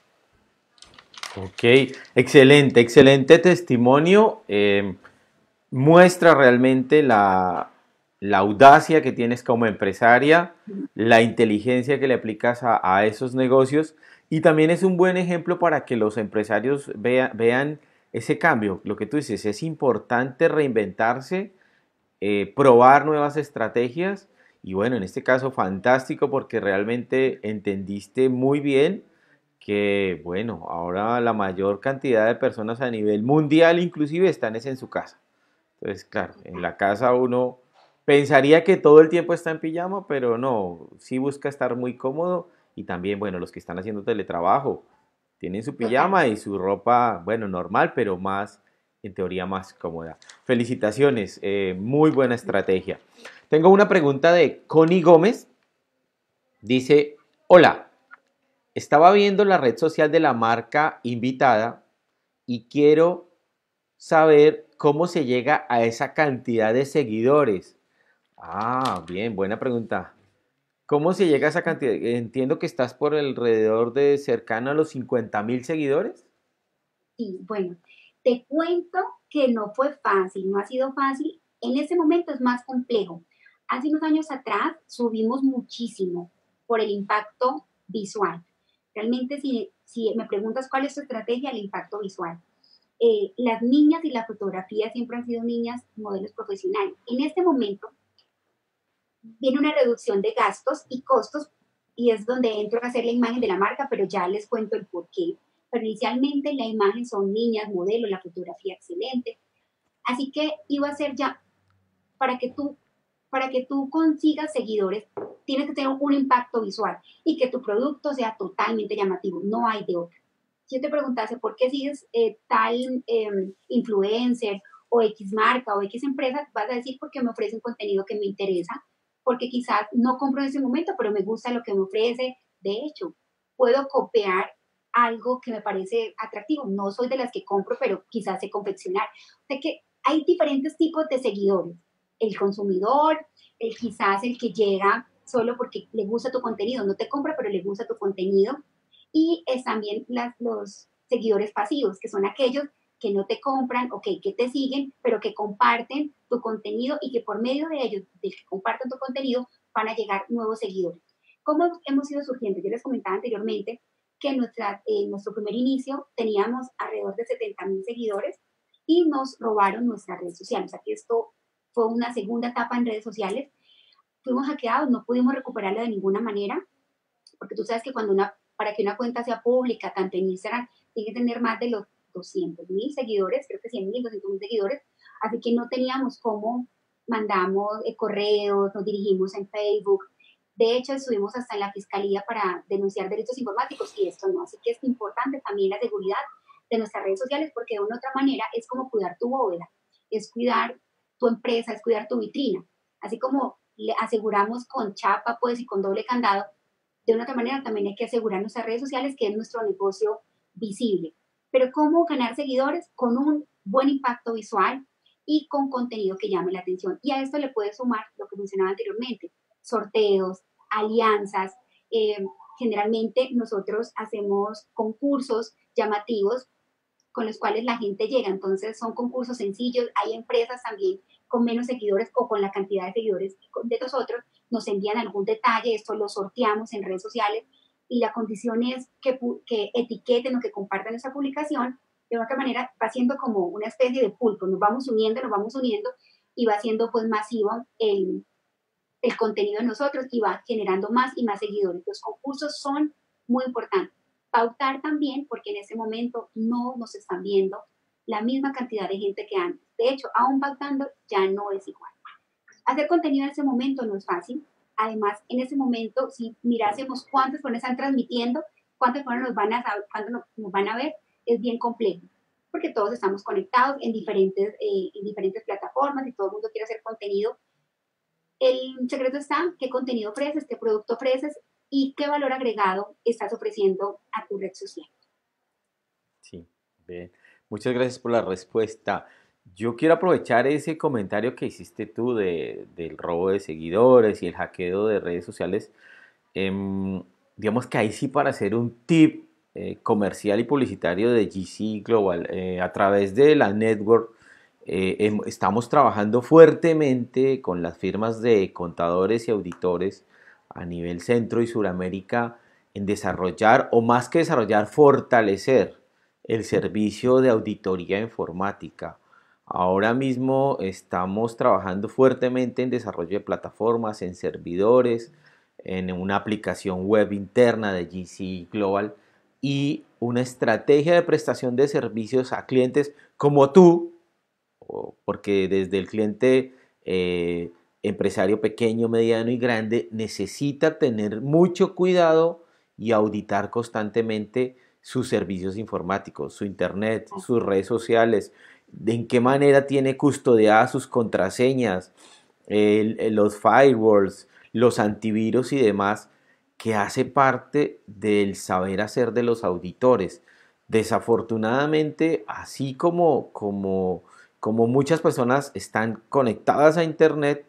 Ok, excelente, excelente testimonio. Eh, muestra realmente la, la audacia que tienes como empresaria, la inteligencia que le aplicas a, a esos negocios, y también es un buen ejemplo para que los empresarios vea, vean ese cambio. Lo que tú dices, es importante reinventarse, eh, probar nuevas estrategias, y bueno, en este caso fantástico porque realmente entendiste muy bien que, bueno, ahora la mayor cantidad de personas a nivel mundial inclusive están es en su casa. Entonces, claro, en la casa uno pensaría que todo el tiempo está en pijama, pero no, sí busca estar muy cómodo, y también, bueno, los que están haciendo teletrabajo tienen su pijama y su ropa, bueno, normal, pero más, en teoría, más cómoda. Felicitaciones, eh, muy buena estrategia. Tengo una pregunta de Connie Gómez. Dice, hola, estaba viendo la red social de la marca invitada y quiero saber cómo se llega a esa cantidad de seguidores. Ah, bien, buena pregunta. ¿Cómo se llega a esa cantidad? Entiendo que estás por alrededor de cercano a los cincuenta mil seguidores. Sí, bueno, te cuento que no fue fácil, no ha sido fácil. En ese momento es más complejo. Hace unos años atrás subimos muchísimo por el impacto visual. Realmente, si, si me preguntas cuál es tu estrategia, el impacto visual. Eh, las niñas y la fotografía siempre han sido niñas modelos profesionales. En este momento viene una reducción de gastos y costos y es donde entro a hacer la imagen de la marca, pero ya les cuento el porqué. Pero inicialmente la imagen son niñas, modelos, la fotografía excelente. Así que iba a ser ya, para que tú, para que tú consigas seguidores, tienes que tener un impacto visual y que tu producto sea totalmente llamativo, no hay de otra. Si yo te preguntase por qué sigues eh, tal eh, influencer o X marca o X empresa, vas a decir porque me ofrece un contenido que me interesa, porque quizás no compro en ese momento, pero me gusta lo que me ofrece. De hecho, puedo copiar algo que me parece atractivo. No soy de las que compro, pero quizás sé confeccionar. O sea que hay diferentes tipos de seguidores. El consumidor, el quizás el que llega solo porque le gusta tu contenido, no te compra, pero le gusta tu contenido. Y es también las, los seguidores pasivos, que son aquellos que no te compran, okay, que te siguen, pero que comparten tu contenido y que por medio de ellos, de que compartan tu contenido, van a llegar nuevos seguidores. ¿Cómo hemos ido surgiendo? Yo les comentaba anteriormente que en nuestra, eh, nuestro primer inicio teníamos alrededor de setenta mil seguidores y nos robaron nuestras redes sociales. O sea que esto fue una segunda etapa en redes sociales. Fuimos hackeados, no pudimos recuperarla de ninguna manera, porque tú sabes que cuando una, para que una cuenta sea pública, tanto en Instagram, tiene que tener más de los doscientos mil seguidores, creo que cien mil, doscientos mil seguidores, así que no teníamos cómo, mandamos eh, correos, nos dirigimos en Facebook, De hecho, estuvimos hasta en la fiscalía para denunciar delitos informáticos y esto no. Así que es importante también la seguridad de nuestras redes sociales porque de una u otra manera es como cuidar tu bóveda, es cuidar tu empresa, es cuidar tu vitrina. Así como le aseguramos con chapa pues y con doble candado, de una u otra manera también hay que asegurar nuestras redes sociales que es nuestro negocio visible. Pero ¿cómo ganar seguidores? Con un buen impacto visual y con contenido que llame la atención. Y a esto le puedes sumar lo que mencionaba anteriormente, sorteos, alianzas. Eh, generalmente nosotros hacemos concursos llamativos con los cuales la gente llega. Entonces son concursos sencillos. Hay empresas también con menos seguidores o con la cantidad de seguidores de nosotros. Nos envían algún detalle, esto lo sorteamos en redes sociales y la condición es que, que etiqueten o que compartan esa publicación. De otra manera va siendo como una especie de pulpo. Nos vamos uniendo, nos vamos uniendo y va siendo pues masivo el el contenido de nosotros y va generando más y más seguidores. Los concursos son muy importantes. Pautar también, porque en ese momento no nos están viendo la misma cantidad de gente que antes. De hecho, aún pautando ya no es igual. Hacer contenido en ese momento no es fácil. Además, en ese momento, si mirásemos cuántas personas están transmitiendo, cuántas personas nos van a saber, cuántas nos van a ver, es bien complejo. Porque todos estamos conectados en diferentes, eh, en diferentes plataformas y todo el mundo quiere hacer contenido. El secreto está qué contenido ofreces, qué producto ofreces y qué valor agregado estás ofreciendo a tu red social. Sí, bien. Muchas gracias por la respuesta. Yo quiero aprovechar ese comentario que hiciste tú de, del robo de seguidores y el hackeo de redes sociales. Eh, digamos que ahí sí para hacer un tip eh, comercial y publicitario de G C Global eh, a través de la network. Eh, estamos trabajando fuertemente con las firmas de contadores y auditores a nivel Centro y Suramérica en desarrollar, o más que desarrollar, fortalecer el servicio de auditoría informática. Ahora mismo estamos trabajando fuertemente en desarrollo de plataformas, en servidores, en una aplicación web interna de G C Global y una estrategia de prestación de servicios a clientes como tú, porque desde el cliente eh, empresario pequeño, mediano y grande necesita tener mucho cuidado y auditar constantemente sus servicios informáticos, su internet, sus redes sociales, de en qué manera tiene custodiadas sus contraseñas, eh, los firewalls, los antivirus y demás, que hace parte del saber hacer de los auditores. Desafortunadamente, así como, como como muchas personas están conectadas a internet,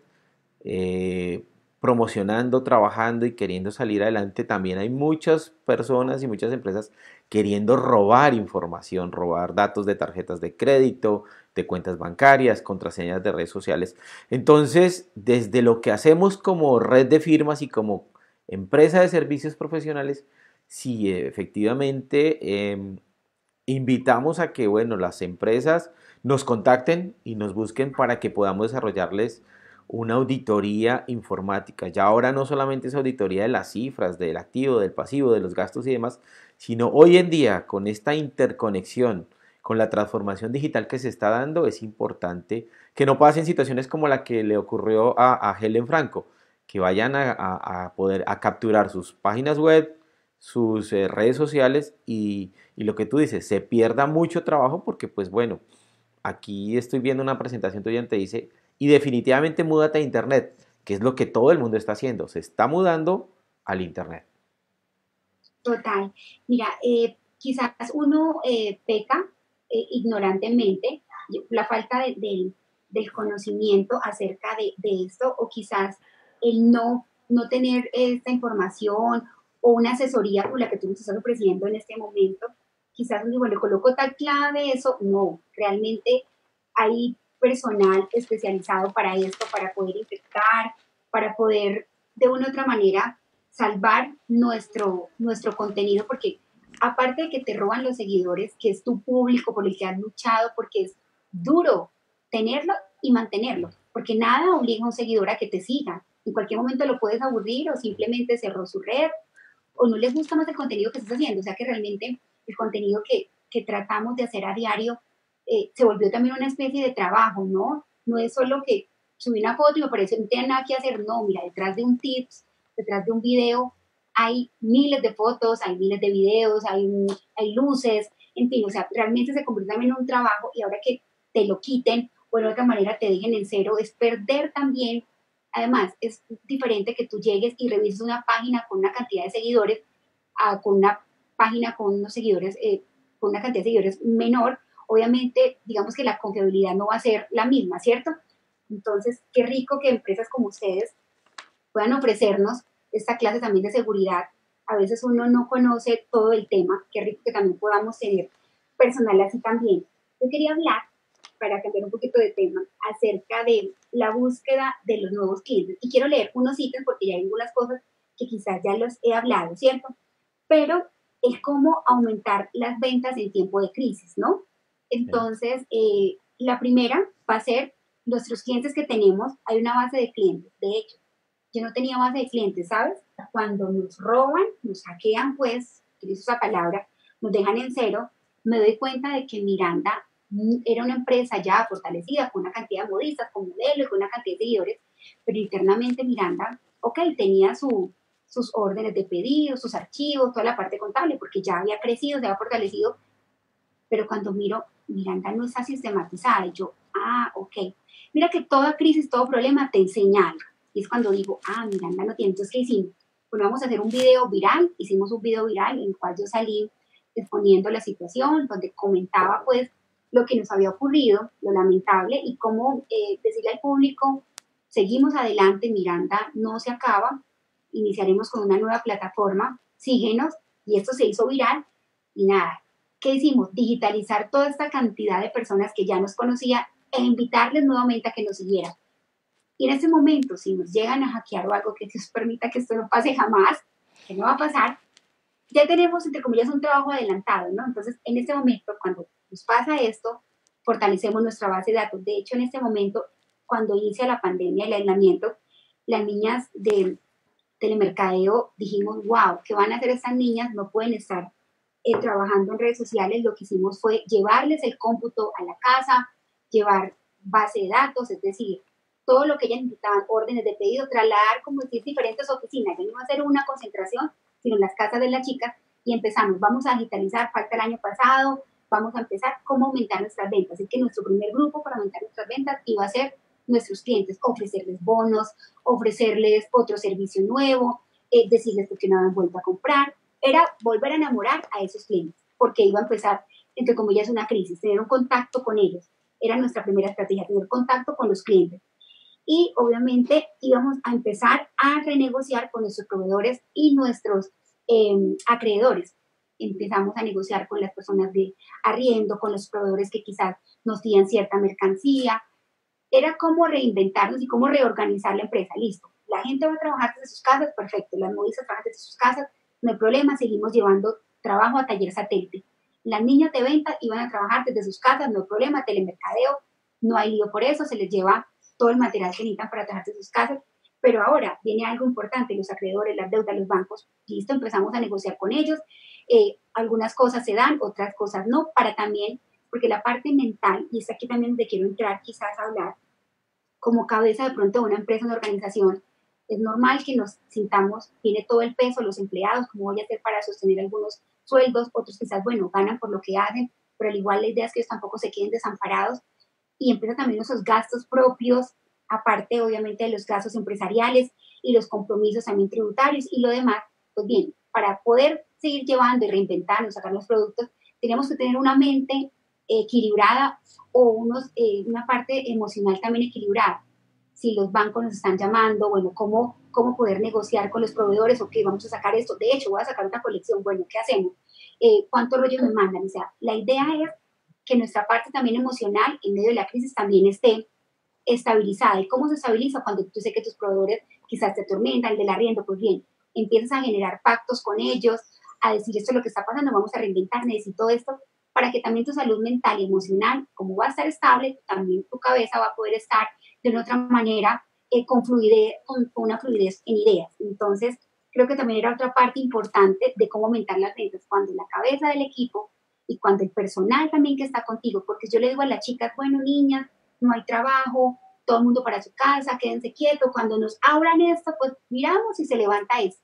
eh, promocionando, trabajando y queriendo salir adelante, también hay muchas personas y muchas empresas queriendo robar información, robar datos de tarjetas de crédito, de cuentas bancarias, contraseñas de redes sociales. Entonces, desde lo que hacemos como red de firmas y como empresa de servicios profesionales, sí, efectivamente, eh, invitamos a que, bueno, las empresas nos contacten y nos busquen para que podamos desarrollarles una auditoría informática. Ya ahora no solamente es auditoría de las cifras, del activo, del pasivo, de los gastos y demás, sino hoy en día con esta interconexión, con la transformación digital que se está dando, es importante que no pasen situaciones como la que le ocurrió a, a Helen Franco, que vayan a, a, a poder a capturar sus páginas web, sus eh, redes sociales y, y lo que tú dices, se pierda mucho trabajo porque pues bueno, aquí estoy viendo una presentación tuya y te dice, y definitivamente múdate a internet, que es lo que todo el mundo está haciendo, se está mudando al internet. Total. Mira, eh, quizás uno eh, peca eh, ignorantemente, la falta de, de, del conocimiento acerca de, de esto, o quizás el no, no tener esta información o una asesoría como la que tú nos estás ofreciendo en este momento. Quizás, bueno, le coloco tal clave, eso, no, realmente hay personal especializado para esto, para poder infectar, para poder de una u otra manera salvar nuestro, nuestro contenido, porque aparte de que te roban los seguidores, que es tu público por el que has luchado, porque es duro tenerlo y mantenerlo, porque nada obliga a un seguidor a que te siga. En cualquier momento lo puedes aburrir o simplemente cerró su red o no les gusta más el contenido que estás haciendo. O sea que realmente el contenido que, que tratamos de hacer a diario eh, se volvió también una especie de trabajo, ¿no? No es solo que subí una foto y me parece que no tiene nada que hacer, no, mira, detrás de un tips, detrás de un video hay miles de fotos, hay miles de videos, hay, hay luces, en fin, o sea, realmente se convierte también en un trabajo y ahora que te lo quiten o de otra manera te dejen en cero, es perder también. Además, es diferente que tú llegues y revises una página con una cantidad de seguidores a con una página con unos seguidores, eh, con una cantidad de seguidores menor. Obviamente, digamos que la confiabilidad no va a ser la misma, ¿cierto? Entonces, qué rico que empresas como ustedes puedan ofrecernos esta clase también de seguridad. A veces uno no conoce todo el tema, qué rico que también podamos tener personal así también. Yo quería hablar, para cambiar un poquito de tema, acerca de la búsqueda de los nuevos clientes. Y quiero leer unos ítems porque ya hay algunas cosas que quizás ya los he hablado, ¿cierto? Pero es cómo aumentar las ventas en tiempo de crisis, ¿no? Entonces, eh, la primera va a ser nuestros clientes que tenemos. Hay una base de clientes. De hecho, yo no tenía base de clientes, ¿sabes? Cuando nos roban, nos hackean, pues, utilizo esa palabra, nos dejan en cero, me doy cuenta de que Miranda era una empresa ya fortalecida, con una cantidad de modistas, con modelos, con una cantidad de seguidores, pero internamente Miranda, ok, tenía su, sus órdenes de pedido, sus archivos, toda la parte contable, porque ya había crecido, se había fortalecido, pero cuando miro, Miranda no está sistematizada, y yo, ah, ok, mira que toda crisis, todo problema te enseña algo, y es cuando digo, ah, Miranda no tiene. Entonces, ¿qué hicimos? Bueno, vamos a hacer un video viral, hicimos un video viral en el cual yo salí exponiendo la situación, donde comentaba, pues, lo que nos había ocurrido, lo lamentable, y cómo eh, decirle al público, seguimos adelante, Miranda no se acaba, iniciaremos con una nueva plataforma, síguenos, y esto se hizo viral, y nada, ¿qué hicimos? Digitalizar toda esta cantidad de personas que ya nos conocían e invitarles nuevamente a que nos siguieran. Y en ese momento, si nos llegan a hackear o algo, que Dios permita que esto no pase jamás, que no va a pasar, ya tenemos, entre comillas, un trabajo adelantado, ¿no? Entonces, en este momento, cuando nos pasa esto, fortalecemos nuestra base de datos. De hecho, en este momento, cuando inicia la pandemia, el aislamiento, las niñas de telemercadeo dijimos, wow, ¿qué van a hacer estas niñas? No pueden estar eh, trabajando en redes sociales. Lo que hicimos fue llevarles el cómputo a la casa, llevar base de datos, es decir, todo lo que ellas necesitaban, órdenes de pedido, trasladar, como decir, diferentes oficinas. Ya no iba a ser una concentración, sino en las casas de las chicas, y empezamos, vamos a digitalizar, falta el año pasado, vamos a empezar cómo aumentar nuestras ventas. Así que nuestro primer grupo para aumentar nuestras ventas iba a ser nuestros clientes, ofrecerles bonos, ofrecerles otro servicio nuevo, eh, decirles por qué no habían vuelto a comprar. Era volver a enamorar a esos clientes, porque iba a empezar, entre comillas, una crisis, tener un contacto con ellos. Era nuestra primera estrategia, tener contacto con los clientes. Y obviamente íbamos a empezar a renegociar con nuestros proveedores y nuestros eh, acreedores. Empezamos a negociar con las personas de arriendo, con los proveedores que quizás nos dieran cierta mercancía. Era como reinventarnos y cómo reorganizar la empresa. Listo, la gente va a trabajar desde sus casas, perfecto. Las modistas trabajan desde sus casas, no hay problema, seguimos llevando trabajo a taller satélite. Las niñas de venta iban a trabajar desde sus casas, no hay problema, telemercadeo, no hay lío por eso, se les lleva todo el material que necesitan para trabajar desde sus casas. Pero ahora viene algo importante, los acreedores, las deudas, los bancos. Listo, empezamos a negociar con ellos. Eh, algunas cosas se dan, otras cosas no, para también, porque la parte mental, y es aquí también donde quiero entrar quizás a hablar, como cabeza de pronto de una empresa, una organización, es normal que nos sintamos, tiene todo el peso, los empleados, cómo voy a hacer para sostener algunos sueldos, otros quizás, bueno, ganan por lo que hacen, pero al igual la idea es que ellos tampoco se queden desamparados, y empieza también esos gastos propios, aparte obviamente de los gastos empresariales y los compromisos también tributarios y lo demás. Pues bien, para poder seguir llevando y reinventando, sacar los productos, tenemos que tener una mente equilibrada o unos, eh, una parte emocional también equilibrada. Si los bancos nos están llamando, bueno, ¿cómo, cómo poder negociar con los proveedores? Ok, vamos a sacar esto. De hecho, voy a sacar otra colección. Bueno, ¿qué hacemos? Eh, ¿Cuántos rollos me mandan? O sea, la idea es que nuestra parte también emocional en medio de la crisis también esté estabilizada. ¿Y cómo se estabiliza? Cuando tú sé que tus proveedores quizás te atormentan, el del arriendo, pues bien, empiezas a generar pactos con ellos, a decir esto es lo que está pasando, vamos a reinventar, necesito esto, para que también tu salud mental y emocional, como va a estar estable, también tu cabeza va a poder estar de una otra manera eh, con, fluidez, con, con una fluidez en ideas. Entonces, creo que también era otra parte importante de cómo aumentar las ventas, cuando la cabeza del equipo y cuando el personal también que está contigo, porque yo le digo a las chicas, bueno, niñas, no hay trabajo, todo el mundo para su casa, quédense quietos, cuando nos abran esto, pues miramos y se levanta esto.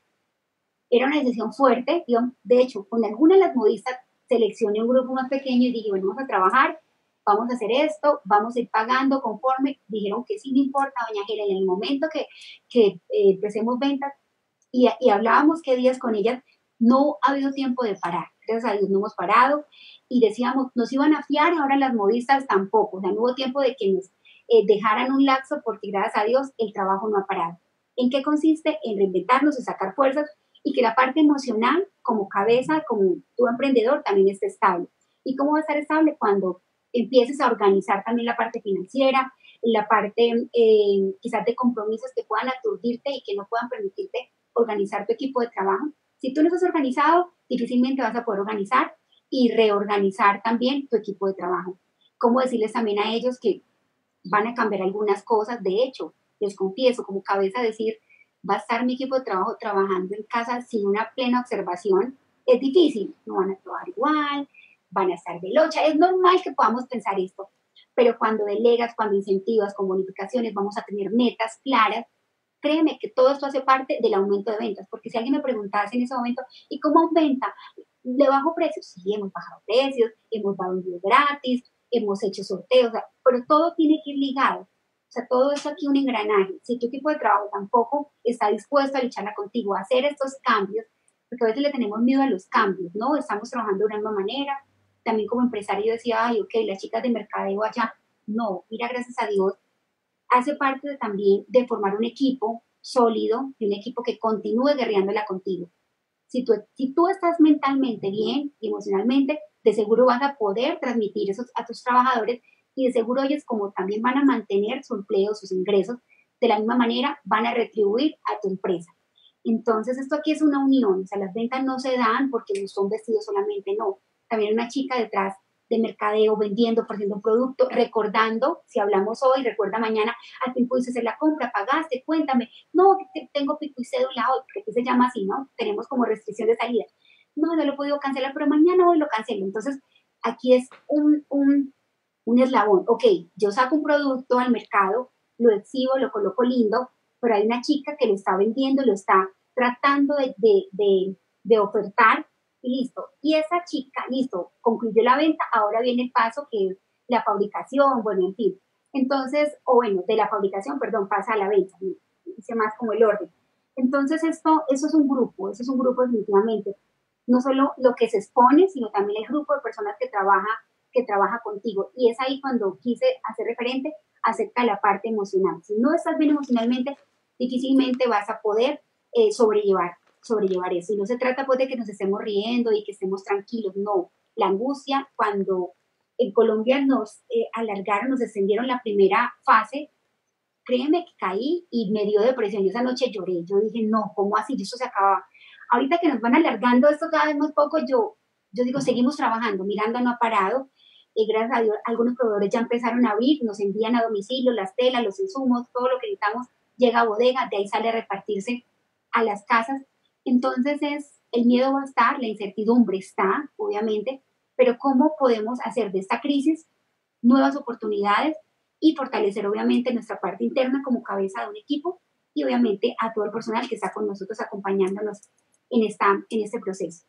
Era una decisión fuerte, yo, de hecho, con algunas de las modistas seleccioné un grupo más pequeño y dije, bueno, vamos a trabajar, vamos a hacer esto, vamos a ir pagando conforme. Dijeron que sí, no importa, doña Helen, en el momento que, que eh, empecemos ventas y, y hablábamos qué días con ellas, no ha habido tiempo de parar. Gracias a Dios no hemos parado y decíamos, nos iban a fiar, ahora las modistas tampoco. O sea, no hubo tiempo de que nos eh, dejaran un lapso porque gracias a Dios el trabajo no ha parado. ¿En qué consiste? En reinventarnos y sacar fuerzas y que la parte emocional como cabeza, como tu emprendedor también esté estable. ¿Y cómo va a estar estable? Cuando empieces a organizar también la parte financiera, la parte eh, quizás de compromisos que puedan aturdirte y que no puedan permitirte organizar tu equipo de trabajo. Si tú no estás organizado, difícilmente vas a poder organizar y reorganizar también tu equipo de trabajo. ¿Cómo decirles también a ellos que van a cambiar algunas cosas? De hecho, les confieso, como cabeza decir, va a estar mi equipo de trabajo trabajando en casa sin una plena observación, es difícil, no van a trabajar igual, van a estar de locha, es normal que podamos pensar esto, pero cuando delegas, cuando incentivas con bonificaciones, vamos a tener metas claras. Créeme que todo esto hace parte del aumento de ventas, porque si alguien me preguntase en ese momento, ¿y cómo aumenta? ¿Le bajo precios? Sí, hemos bajado precios, hemos dado envío gratis, hemos hecho sorteos, pero todo tiene que ir ligado. O sea, todo esto aquí un engranaje. Si tu equipo de trabajo tampoco está dispuesto a lucharla contigo, a hacer estos cambios, porque a veces le tenemos miedo a los cambios, ¿no? Estamos trabajando de una misma manera. También como empresario yo decía, ay, ok, las chicas de mercadeo allá. No, mira, gracias a Dios, hace parte de, también de formar un equipo sólido, y un equipo que continúe guerreándola contigo. Si tú, si tú estás mentalmente bien y emocionalmente, de seguro vas a poder transmitir eso a tus trabajadores y de seguro ellos, como también van a mantener su empleo, sus ingresos, de la misma manera van a retribuir a tu empresa. Entonces esto aquí es una unión, o sea, las ventas no se dan porque son vestidos solamente, no. También hay una chica detrás de mercadeo, vendiendo, ofreciendo un producto, recordando, si hablamos hoy, recuerda mañana, al fin pudiste hacer la compra, pagaste, cuéntame, no, que tengo pico y cédula hoy, porque aquí se llama así, ¿no? Tenemos como restricción de salida. No, no lo he podido cancelar, pero mañana hoy lo cancelo. Entonces, aquí es un, un, un eslabón. Ok, yo saco un producto al mercado, lo exhibo, lo coloco lindo, pero hay una chica que lo está vendiendo, lo está tratando de, de, de, de ofertar, y listo. Y esa chica, listo, concluyó la venta, ahora viene el paso que es la fabricación, bueno, en fin. Entonces, o bueno, de la fabricación, perdón, pasa a la venta, dice más como el orden. Entonces, esto, eso es un grupo, eso es un grupo definitivamente. No solo lo que se expone, sino también el grupo de personas que trabaja, que trabaja contigo. Y es ahí cuando quise hacer referente acerca de la parte emocional. Si no estás bien emocionalmente, difícilmente vas a poder eh, sobrellevar sobrellevar eso. Y no se trata pues de que nos estemos riendo y que estemos tranquilos, no. La angustia, cuando en Colombia nos eh, alargaron, nos extendieron la primera fase, créeme que caí y me dio depresión. Yo esa noche lloré, yo dije, no, ¿cómo así? Eso se acaba. Ahorita que nos van alargando esto cada vez más poco, yo, yo digo, seguimos trabajando, Miranda no ha parado, y gracias a Dios algunos proveedores ya empezaron a abrir, nos envían a domicilio las telas, los insumos, todo lo que necesitamos llega a bodega, de ahí sale a repartirse a las casas. Entonces es, el miedo va a estar, la incertidumbre está, obviamente, pero ¿cómo podemos hacer de esta crisis nuevas oportunidades y fortalecer obviamente nuestra parte interna como cabeza de un equipo y obviamente a todo el personal que está con nosotros acompañándonos en, esta, en este proceso?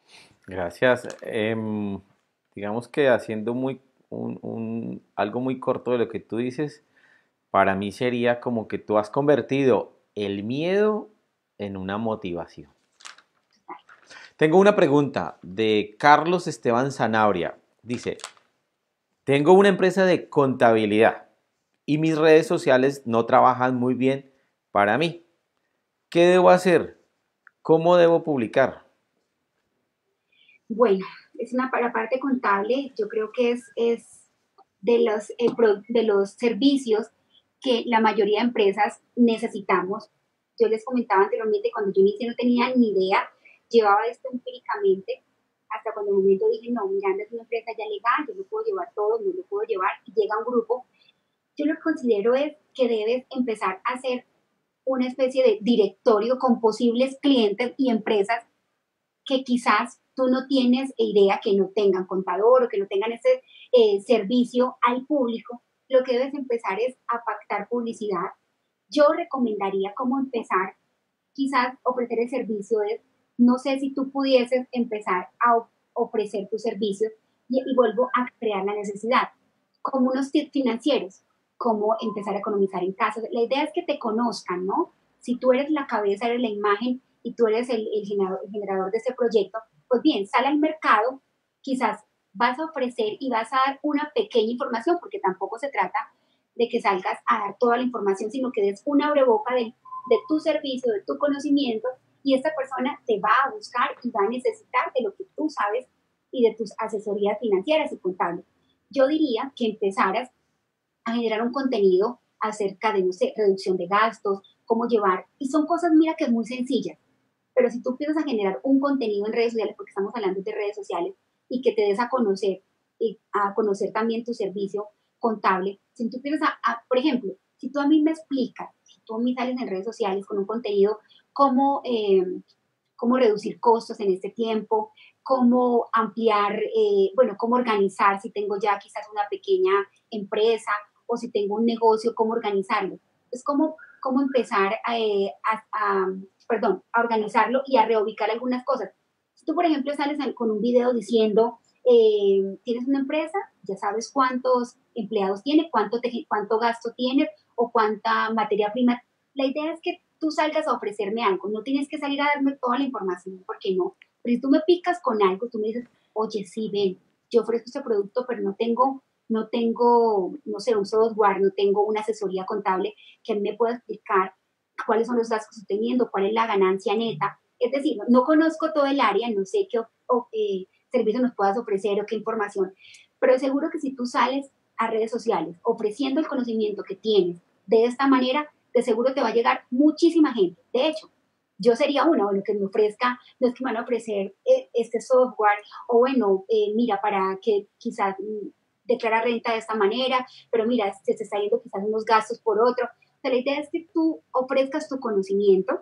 Gracias. Eh, digamos que haciendo muy, un, un, algo muy corto de lo que tú dices, para mí sería como que tú has convertido el miedo en una motivación. Tengo una pregunta de Carlos Esteban Zanabria. Dice, tengo una empresa de contabilidad y mis redes sociales no trabajan muy bien para mí. ¿Qué debo hacer? ¿Cómo debo publicar? Bueno, es una la parte contable, yo creo que es, es de, los, eh, pro, de los servicios que la mayoría de empresas necesitamos. Yo les comentaba anteriormente, cuando yo inicié no tenía ni idea, llevaba esto empíricamente, hasta cuando en un momento dije, no, Miranda es una empresa ya legal, yo lo puedo llevar todo, no lo puedo llevar, y llega un grupo. Yo lo que considero es que debes empezar a hacer una especie de directorio con posibles clientes y empresas que quizás tú no tienes idea que no tengan contador o que no tengan ese eh, servicio al público, lo que debes empezar es a pactar publicidad. Yo recomendaría cómo empezar, quizás ofrecer el servicio de, no sé si tú pudieses empezar a ofrecer tus servicios y, y vuelvo a crear la necesidad, como unos tips financieros, cómo empezar a economizar en casa. La idea es que te conozcan, ¿no? Si tú eres la cabeza, eres la imagen y tú eres el, el, generador, el generador de ese proyecto, pues bien, sale al mercado, quizás vas a ofrecer y vas a dar una pequeña información, porque tampoco se trata de que salgas a dar toda la información, sino que des una abreboca de, de tu servicio, de tu conocimiento, y esta persona te va a buscar y va a necesitar de lo que tú sabes y de tus asesorías financieras y contables. Yo diría que empezaras a generar un contenido acerca de, no sé, reducción de gastos, cómo llevar, y son cosas, mira, que es muy sencillas, pero si tú empiezas a generar un contenido en redes sociales, porque estamos hablando de redes sociales, y que te des a conocer, y a conocer también tu servicio contable, si tú empiezas a, a, por ejemplo, si tú a mí me explicas, si tú a mí sales en redes sociales con un contenido, cómo, eh, cómo reducir costos en este tiempo, cómo ampliar, eh, bueno, cómo organizar, si tengo ya quizás una pequeña empresa, o si tengo un negocio, cómo organizarlo. Es como, cómo empezar a, eh, a, a, perdón, a organizarlo y a reubicar algunas cosas. Si tú, por ejemplo, sales con un video diciendo, eh, tienes una empresa, ya sabes cuántos empleados tiene, cuánto, te, cuánto gasto tiene o cuánta materia prima. La idea es que tú salgas a ofrecerme algo, no tienes que salir a darme toda la información, porque no. Pero si tú me picas con algo, tú me dices, oye, sí, ven, yo ofrezco este producto, pero no tengo no tengo, no sé, un software, no tengo una asesoría contable que me pueda explicar cuáles son los gastos que estoy teniendo, cuál es la ganancia neta. Es decir, no, no conozco todo el área, no sé qué o, eh, servicio nos puedas ofrecer o qué información, pero seguro que si tú sales a redes sociales ofreciendo el conocimiento que tienes de esta manera, de seguro te va a llegar muchísima gente. De hecho, yo sería una, bueno, que me ofrezca, no es que me van a ofrecer eh, este software, o bueno, eh, mira, para que quizás declara renta de esta manera, pero mira, se te está yendo quizás unos gastos por otro. O sea, la idea es que tú ofrezcas tu conocimiento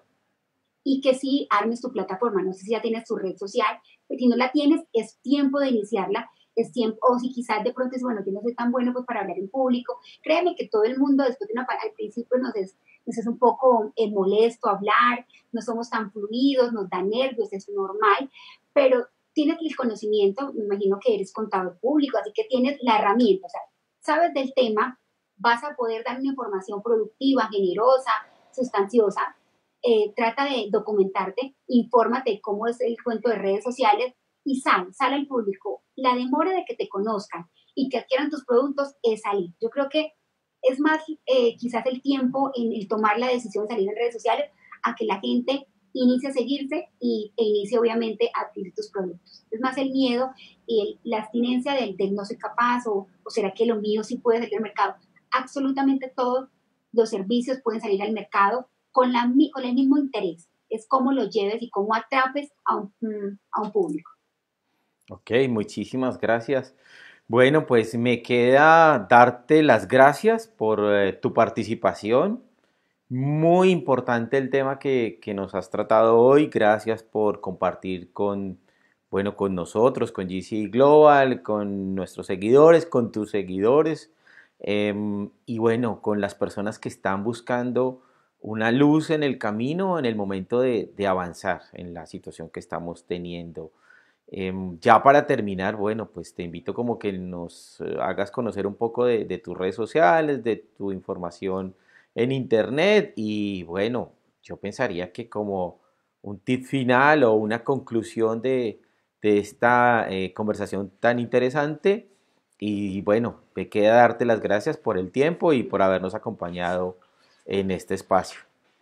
y que sí armes tu plataforma. No sé si ya tienes tu red social, pero si no la tienes, es tiempo de iniciarla, es tiempo, o si quizás de pronto es, bueno, yo no soy tan bueno pues para hablar en público. Créeme que todo el mundo después de una, al principio nos es, nos es un poco eh, molesto hablar, no somos tan fluidos, nos da nervios, es normal, pero tienes el conocimiento, me imagino que eres contador público, así que tienes la herramienta, o sea, sabes del tema, vas a poder dar una información productiva, generosa, sustanciosa. Eh, trata de documentarte, infórmate cómo es el cuento de redes sociales y sal, sal al público. La demora de que te conozcan y que adquieran tus productos es salir. Yo creo que es más eh, quizás el tiempo en el tomar la decisión de salir en redes sociales a que la gente inicie a seguirse y, e inicie obviamente a adquirir tus productos. Es más el miedo y el, la abstinencia del, del no soy capaz o, o será que lo mío sí puede salir al mercado. Absolutamente todos los servicios pueden salir al mercado con, la, con el mismo interés. Es cómo lo lleves y cómo atrapes a un, a un público. Ok, muchísimas gracias. Bueno, pues me queda darte las gracias por eh, tu participación. Muy importante el tema que, que nos has tratado hoy. Gracias por compartir con, bueno, con nosotros, con G C Global, con nuestros seguidores, con tus seguidores eh, y bueno, con las personas que están buscando una luz en el camino en el momento de, de avanzar en la situación que estamos teniendo. Eh, ya para terminar, bueno, pues te invito como que nos eh, hagas conocer un poco de, de tus redes sociales, de tu información en internet y bueno, yo pensaría que como un tip final o una conclusión de, de esta eh, conversación tan interesante y bueno, me queda darte las gracias por el tiempo y por habernos acompañado en este espacio.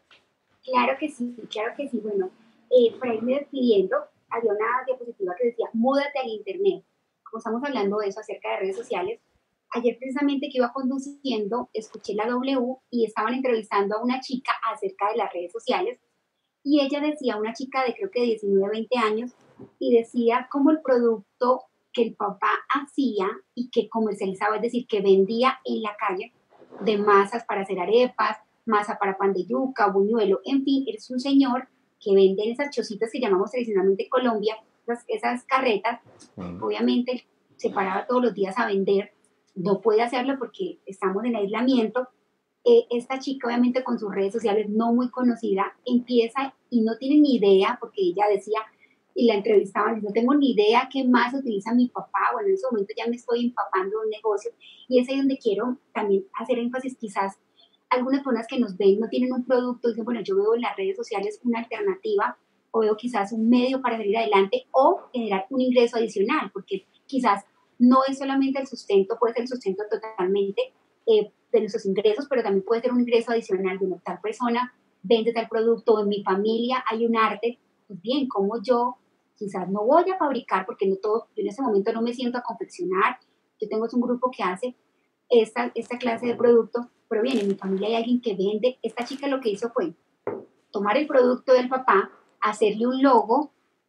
Claro que sí, claro que sí. Bueno, eh, para irme despidiendo, había una diapositiva que decía, múdate al internet. Como estamos hablando de eso acerca de redes sociales, ayer precisamente que iba conduciendo, escuché la W y estaban entrevistando a una chica acerca de las redes sociales y ella decía, una chica de creo que diecinueve, veinte años, y decía cómo el producto que el papá hacía y que comercializaba, es decir, que vendía en la calle de masas para hacer arepas, masa para pan de yuca, buñuelo, en fin, es un señor que vende esas chocitas que llamamos tradicionalmente en Colombia, esas, esas carretas, mm. obviamente se paraba todos los días a vender no puede hacerlo porque estamos en aislamiento. Eh, esta chica, obviamente con sus redes sociales no muy conocida, empieza y no tiene ni idea, porque ella decía, y la entrevistaban, no tengo ni idea qué más utiliza mi papá. Bueno, en ese momento ya me estoy empapando de un negocio, y es ahí donde quiero también hacer énfasis. Quizás algunas personas que nos ven no tienen un producto, dicen, bueno, yo veo en las redes sociales una alternativa, o veo quizás un medio para salir adelante, o generar un ingreso adicional, porque quizás no es solamente el sustento, puede ser el sustento totalmente eh, de nuestros ingresos, pero también puede ser un ingreso adicional de una tal persona vende tal producto, en mi familia hay un arte. Pues bien, como yo quizás no voy a fabricar, porque no todo, yo en ese momento no me siento a confeccionar, yo tengo un grupo que hace esta, esta clase de productos, pero bien, en mi familia hay alguien que vende. Esta chica lo que hizo fue tomar el producto del papá, hacerle un logo,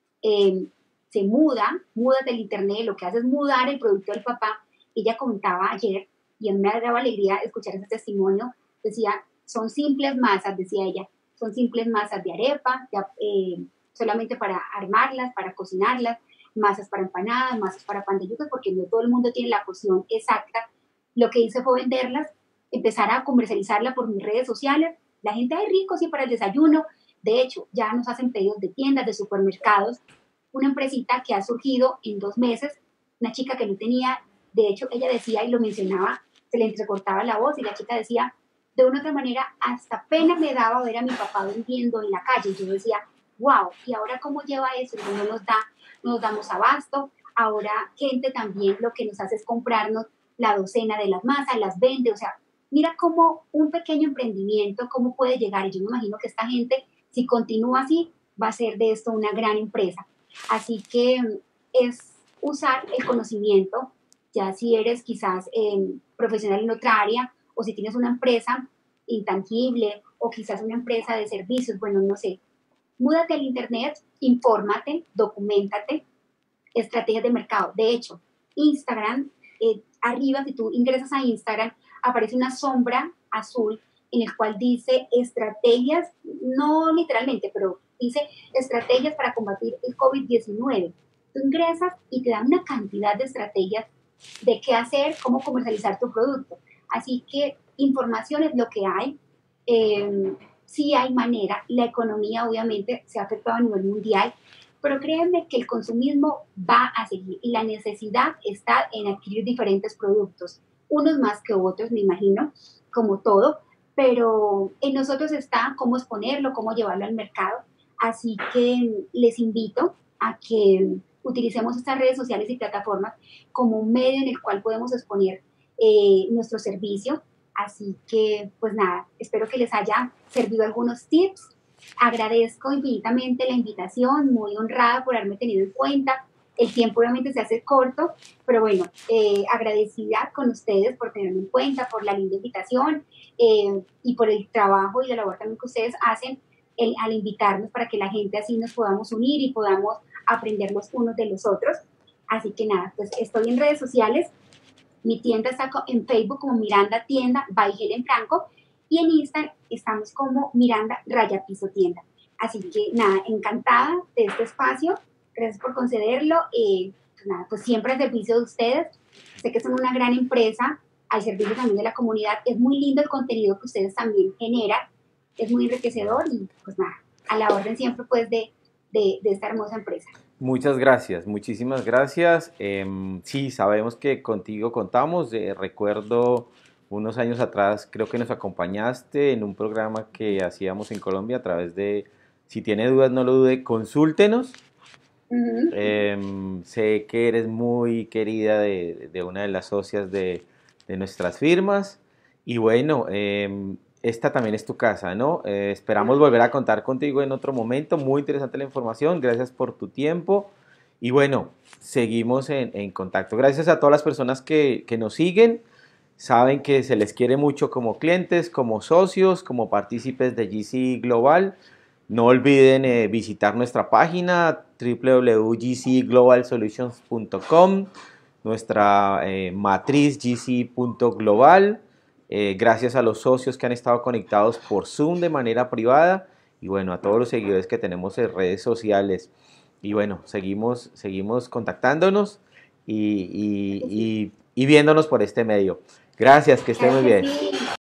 eh, se muda, muda del internet, lo que hace es mudar el producto del papá. Ella comentaba ayer, y a mí me daba alegría escuchar ese testimonio, decía, son simples masas, decía ella, son simples masas de arepa, de, eh, solamente para armarlas, para cocinarlas, masas para empanadas, masas para pan de yuca, porque no todo el mundo tiene la porción exacta. Lo que hice fue venderlas, empezar a comercializarla por mis redes sociales. La gente, ay, rico, sí, para el desayuno. De hecho, ya nos hacen pedidos de tiendas, de supermercados. Una empresita que ha surgido en dos meses, una chica que no tenía, de hecho, ella decía y lo mencionaba, se le entrecortaba la voz y la chica decía, de una u otra manera, hasta pena me daba ver a mi papá vendiendo en la calle. Y yo decía, wow, ¿y ahora cómo lleva eso? Y no nos da, no nos damos abasto. Ahora gente también lo que nos hace es comprarnos la docena de las masas, las vende. O sea, mira cómo un pequeño emprendimiento, cómo puede llegar. Y yo me imagino que esta gente, si continúa así, va a ser de esto una gran empresa. Así que es usar el conocimiento, ya si eres quizás eh, profesional en otra área, o si tienes una empresa intangible, o quizás una empresa de servicios, bueno, no sé, múdate al internet, infórmate, documentate, estrategias de mercado. De hecho, Instagram, eh, arriba, si tú ingresas a Instagram, aparece una sombra azul en el cual dice estrategias, no literalmente, pero dice estrategias para combatir el COVID diecinueve. Tú ingresas y te dan una cantidad de estrategias de qué hacer, cómo comercializar tu producto. Así que información es lo que hay. Eh, sí hay manera. La economía obviamente se ha afectado a nivel mundial, pero créanme que el consumismo va a seguir y la necesidad está en adquirir diferentes productos, unos más que otros, me imagino, como todo, pero en nosotros está cómo exponerlo, cómo llevarlo al mercado. Así que les invito a que utilicemos estas redes sociales y plataformas como un medio en el cual podemos exponer eh, nuestro servicio. Así que, pues nada, espero que les haya servido algunos tips. Agradezco infinitamente la invitación, muy honrada por haberme tenido en cuenta. El tiempo obviamente se hace corto, pero bueno, eh, agradecida con ustedes por tenerme en cuenta, por la linda invitación eh, y por el trabajo y la labor también que ustedes hacen el, al invitarnos para que la gente así nos podamos unir y podamos aprender los unos de los otros. Así que nada, pues estoy en redes sociales. Mi tienda está en Facebook como Miranda Tienda by Helen Franco y en Instagram estamos como Miranda Raya Piso Tienda. Así que nada, encantada de este espacio. Gracias por concederlo. Eh, pues nada, pues siempre al servicio de ustedes. Sé que son una gran empresa, al servicio también de la comunidad. Es muy lindo el contenido que ustedes también generan. Es muy enriquecedor y pues nada, a la orden siempre pues de, de, de esta hermosa empresa. Muchas gracias, muchísimas gracias. Eh, sí, sabemos que contigo contamos. Eh, recuerdo unos años atrás, creo que nos acompañaste en un programa que hacíamos en Colombia a través de, si tiene dudas, no lo dude, consúltenos. Uh-huh. Eh, sé que eres muy querida de, de una de las socias de, de nuestras firmas. Y bueno, eh, esta también es tu casa, ¿no? Eh, esperamos volver a contar contigo en otro momento. Muy interesante la información. Gracias por tu tiempo. Y bueno, seguimos en, en contacto. Gracias a todas las personas que, que nos siguen. Saben que se les quiere mucho como clientes, como socios, como partícipes de G C Global. No olviden eh, visitar nuestra página doble u doble u doble u punto g c global solutions punto com, nuestra eh, matriz g c punto global. Eh, gracias a los socios que han estado conectados por Zoom de manera privada y bueno, a todos los seguidores que tenemos en redes sociales. Y bueno, seguimos, seguimos contactándonos y, y, y y viéndonos por este medio. Gracias, que esté Claro muy que bien. sí.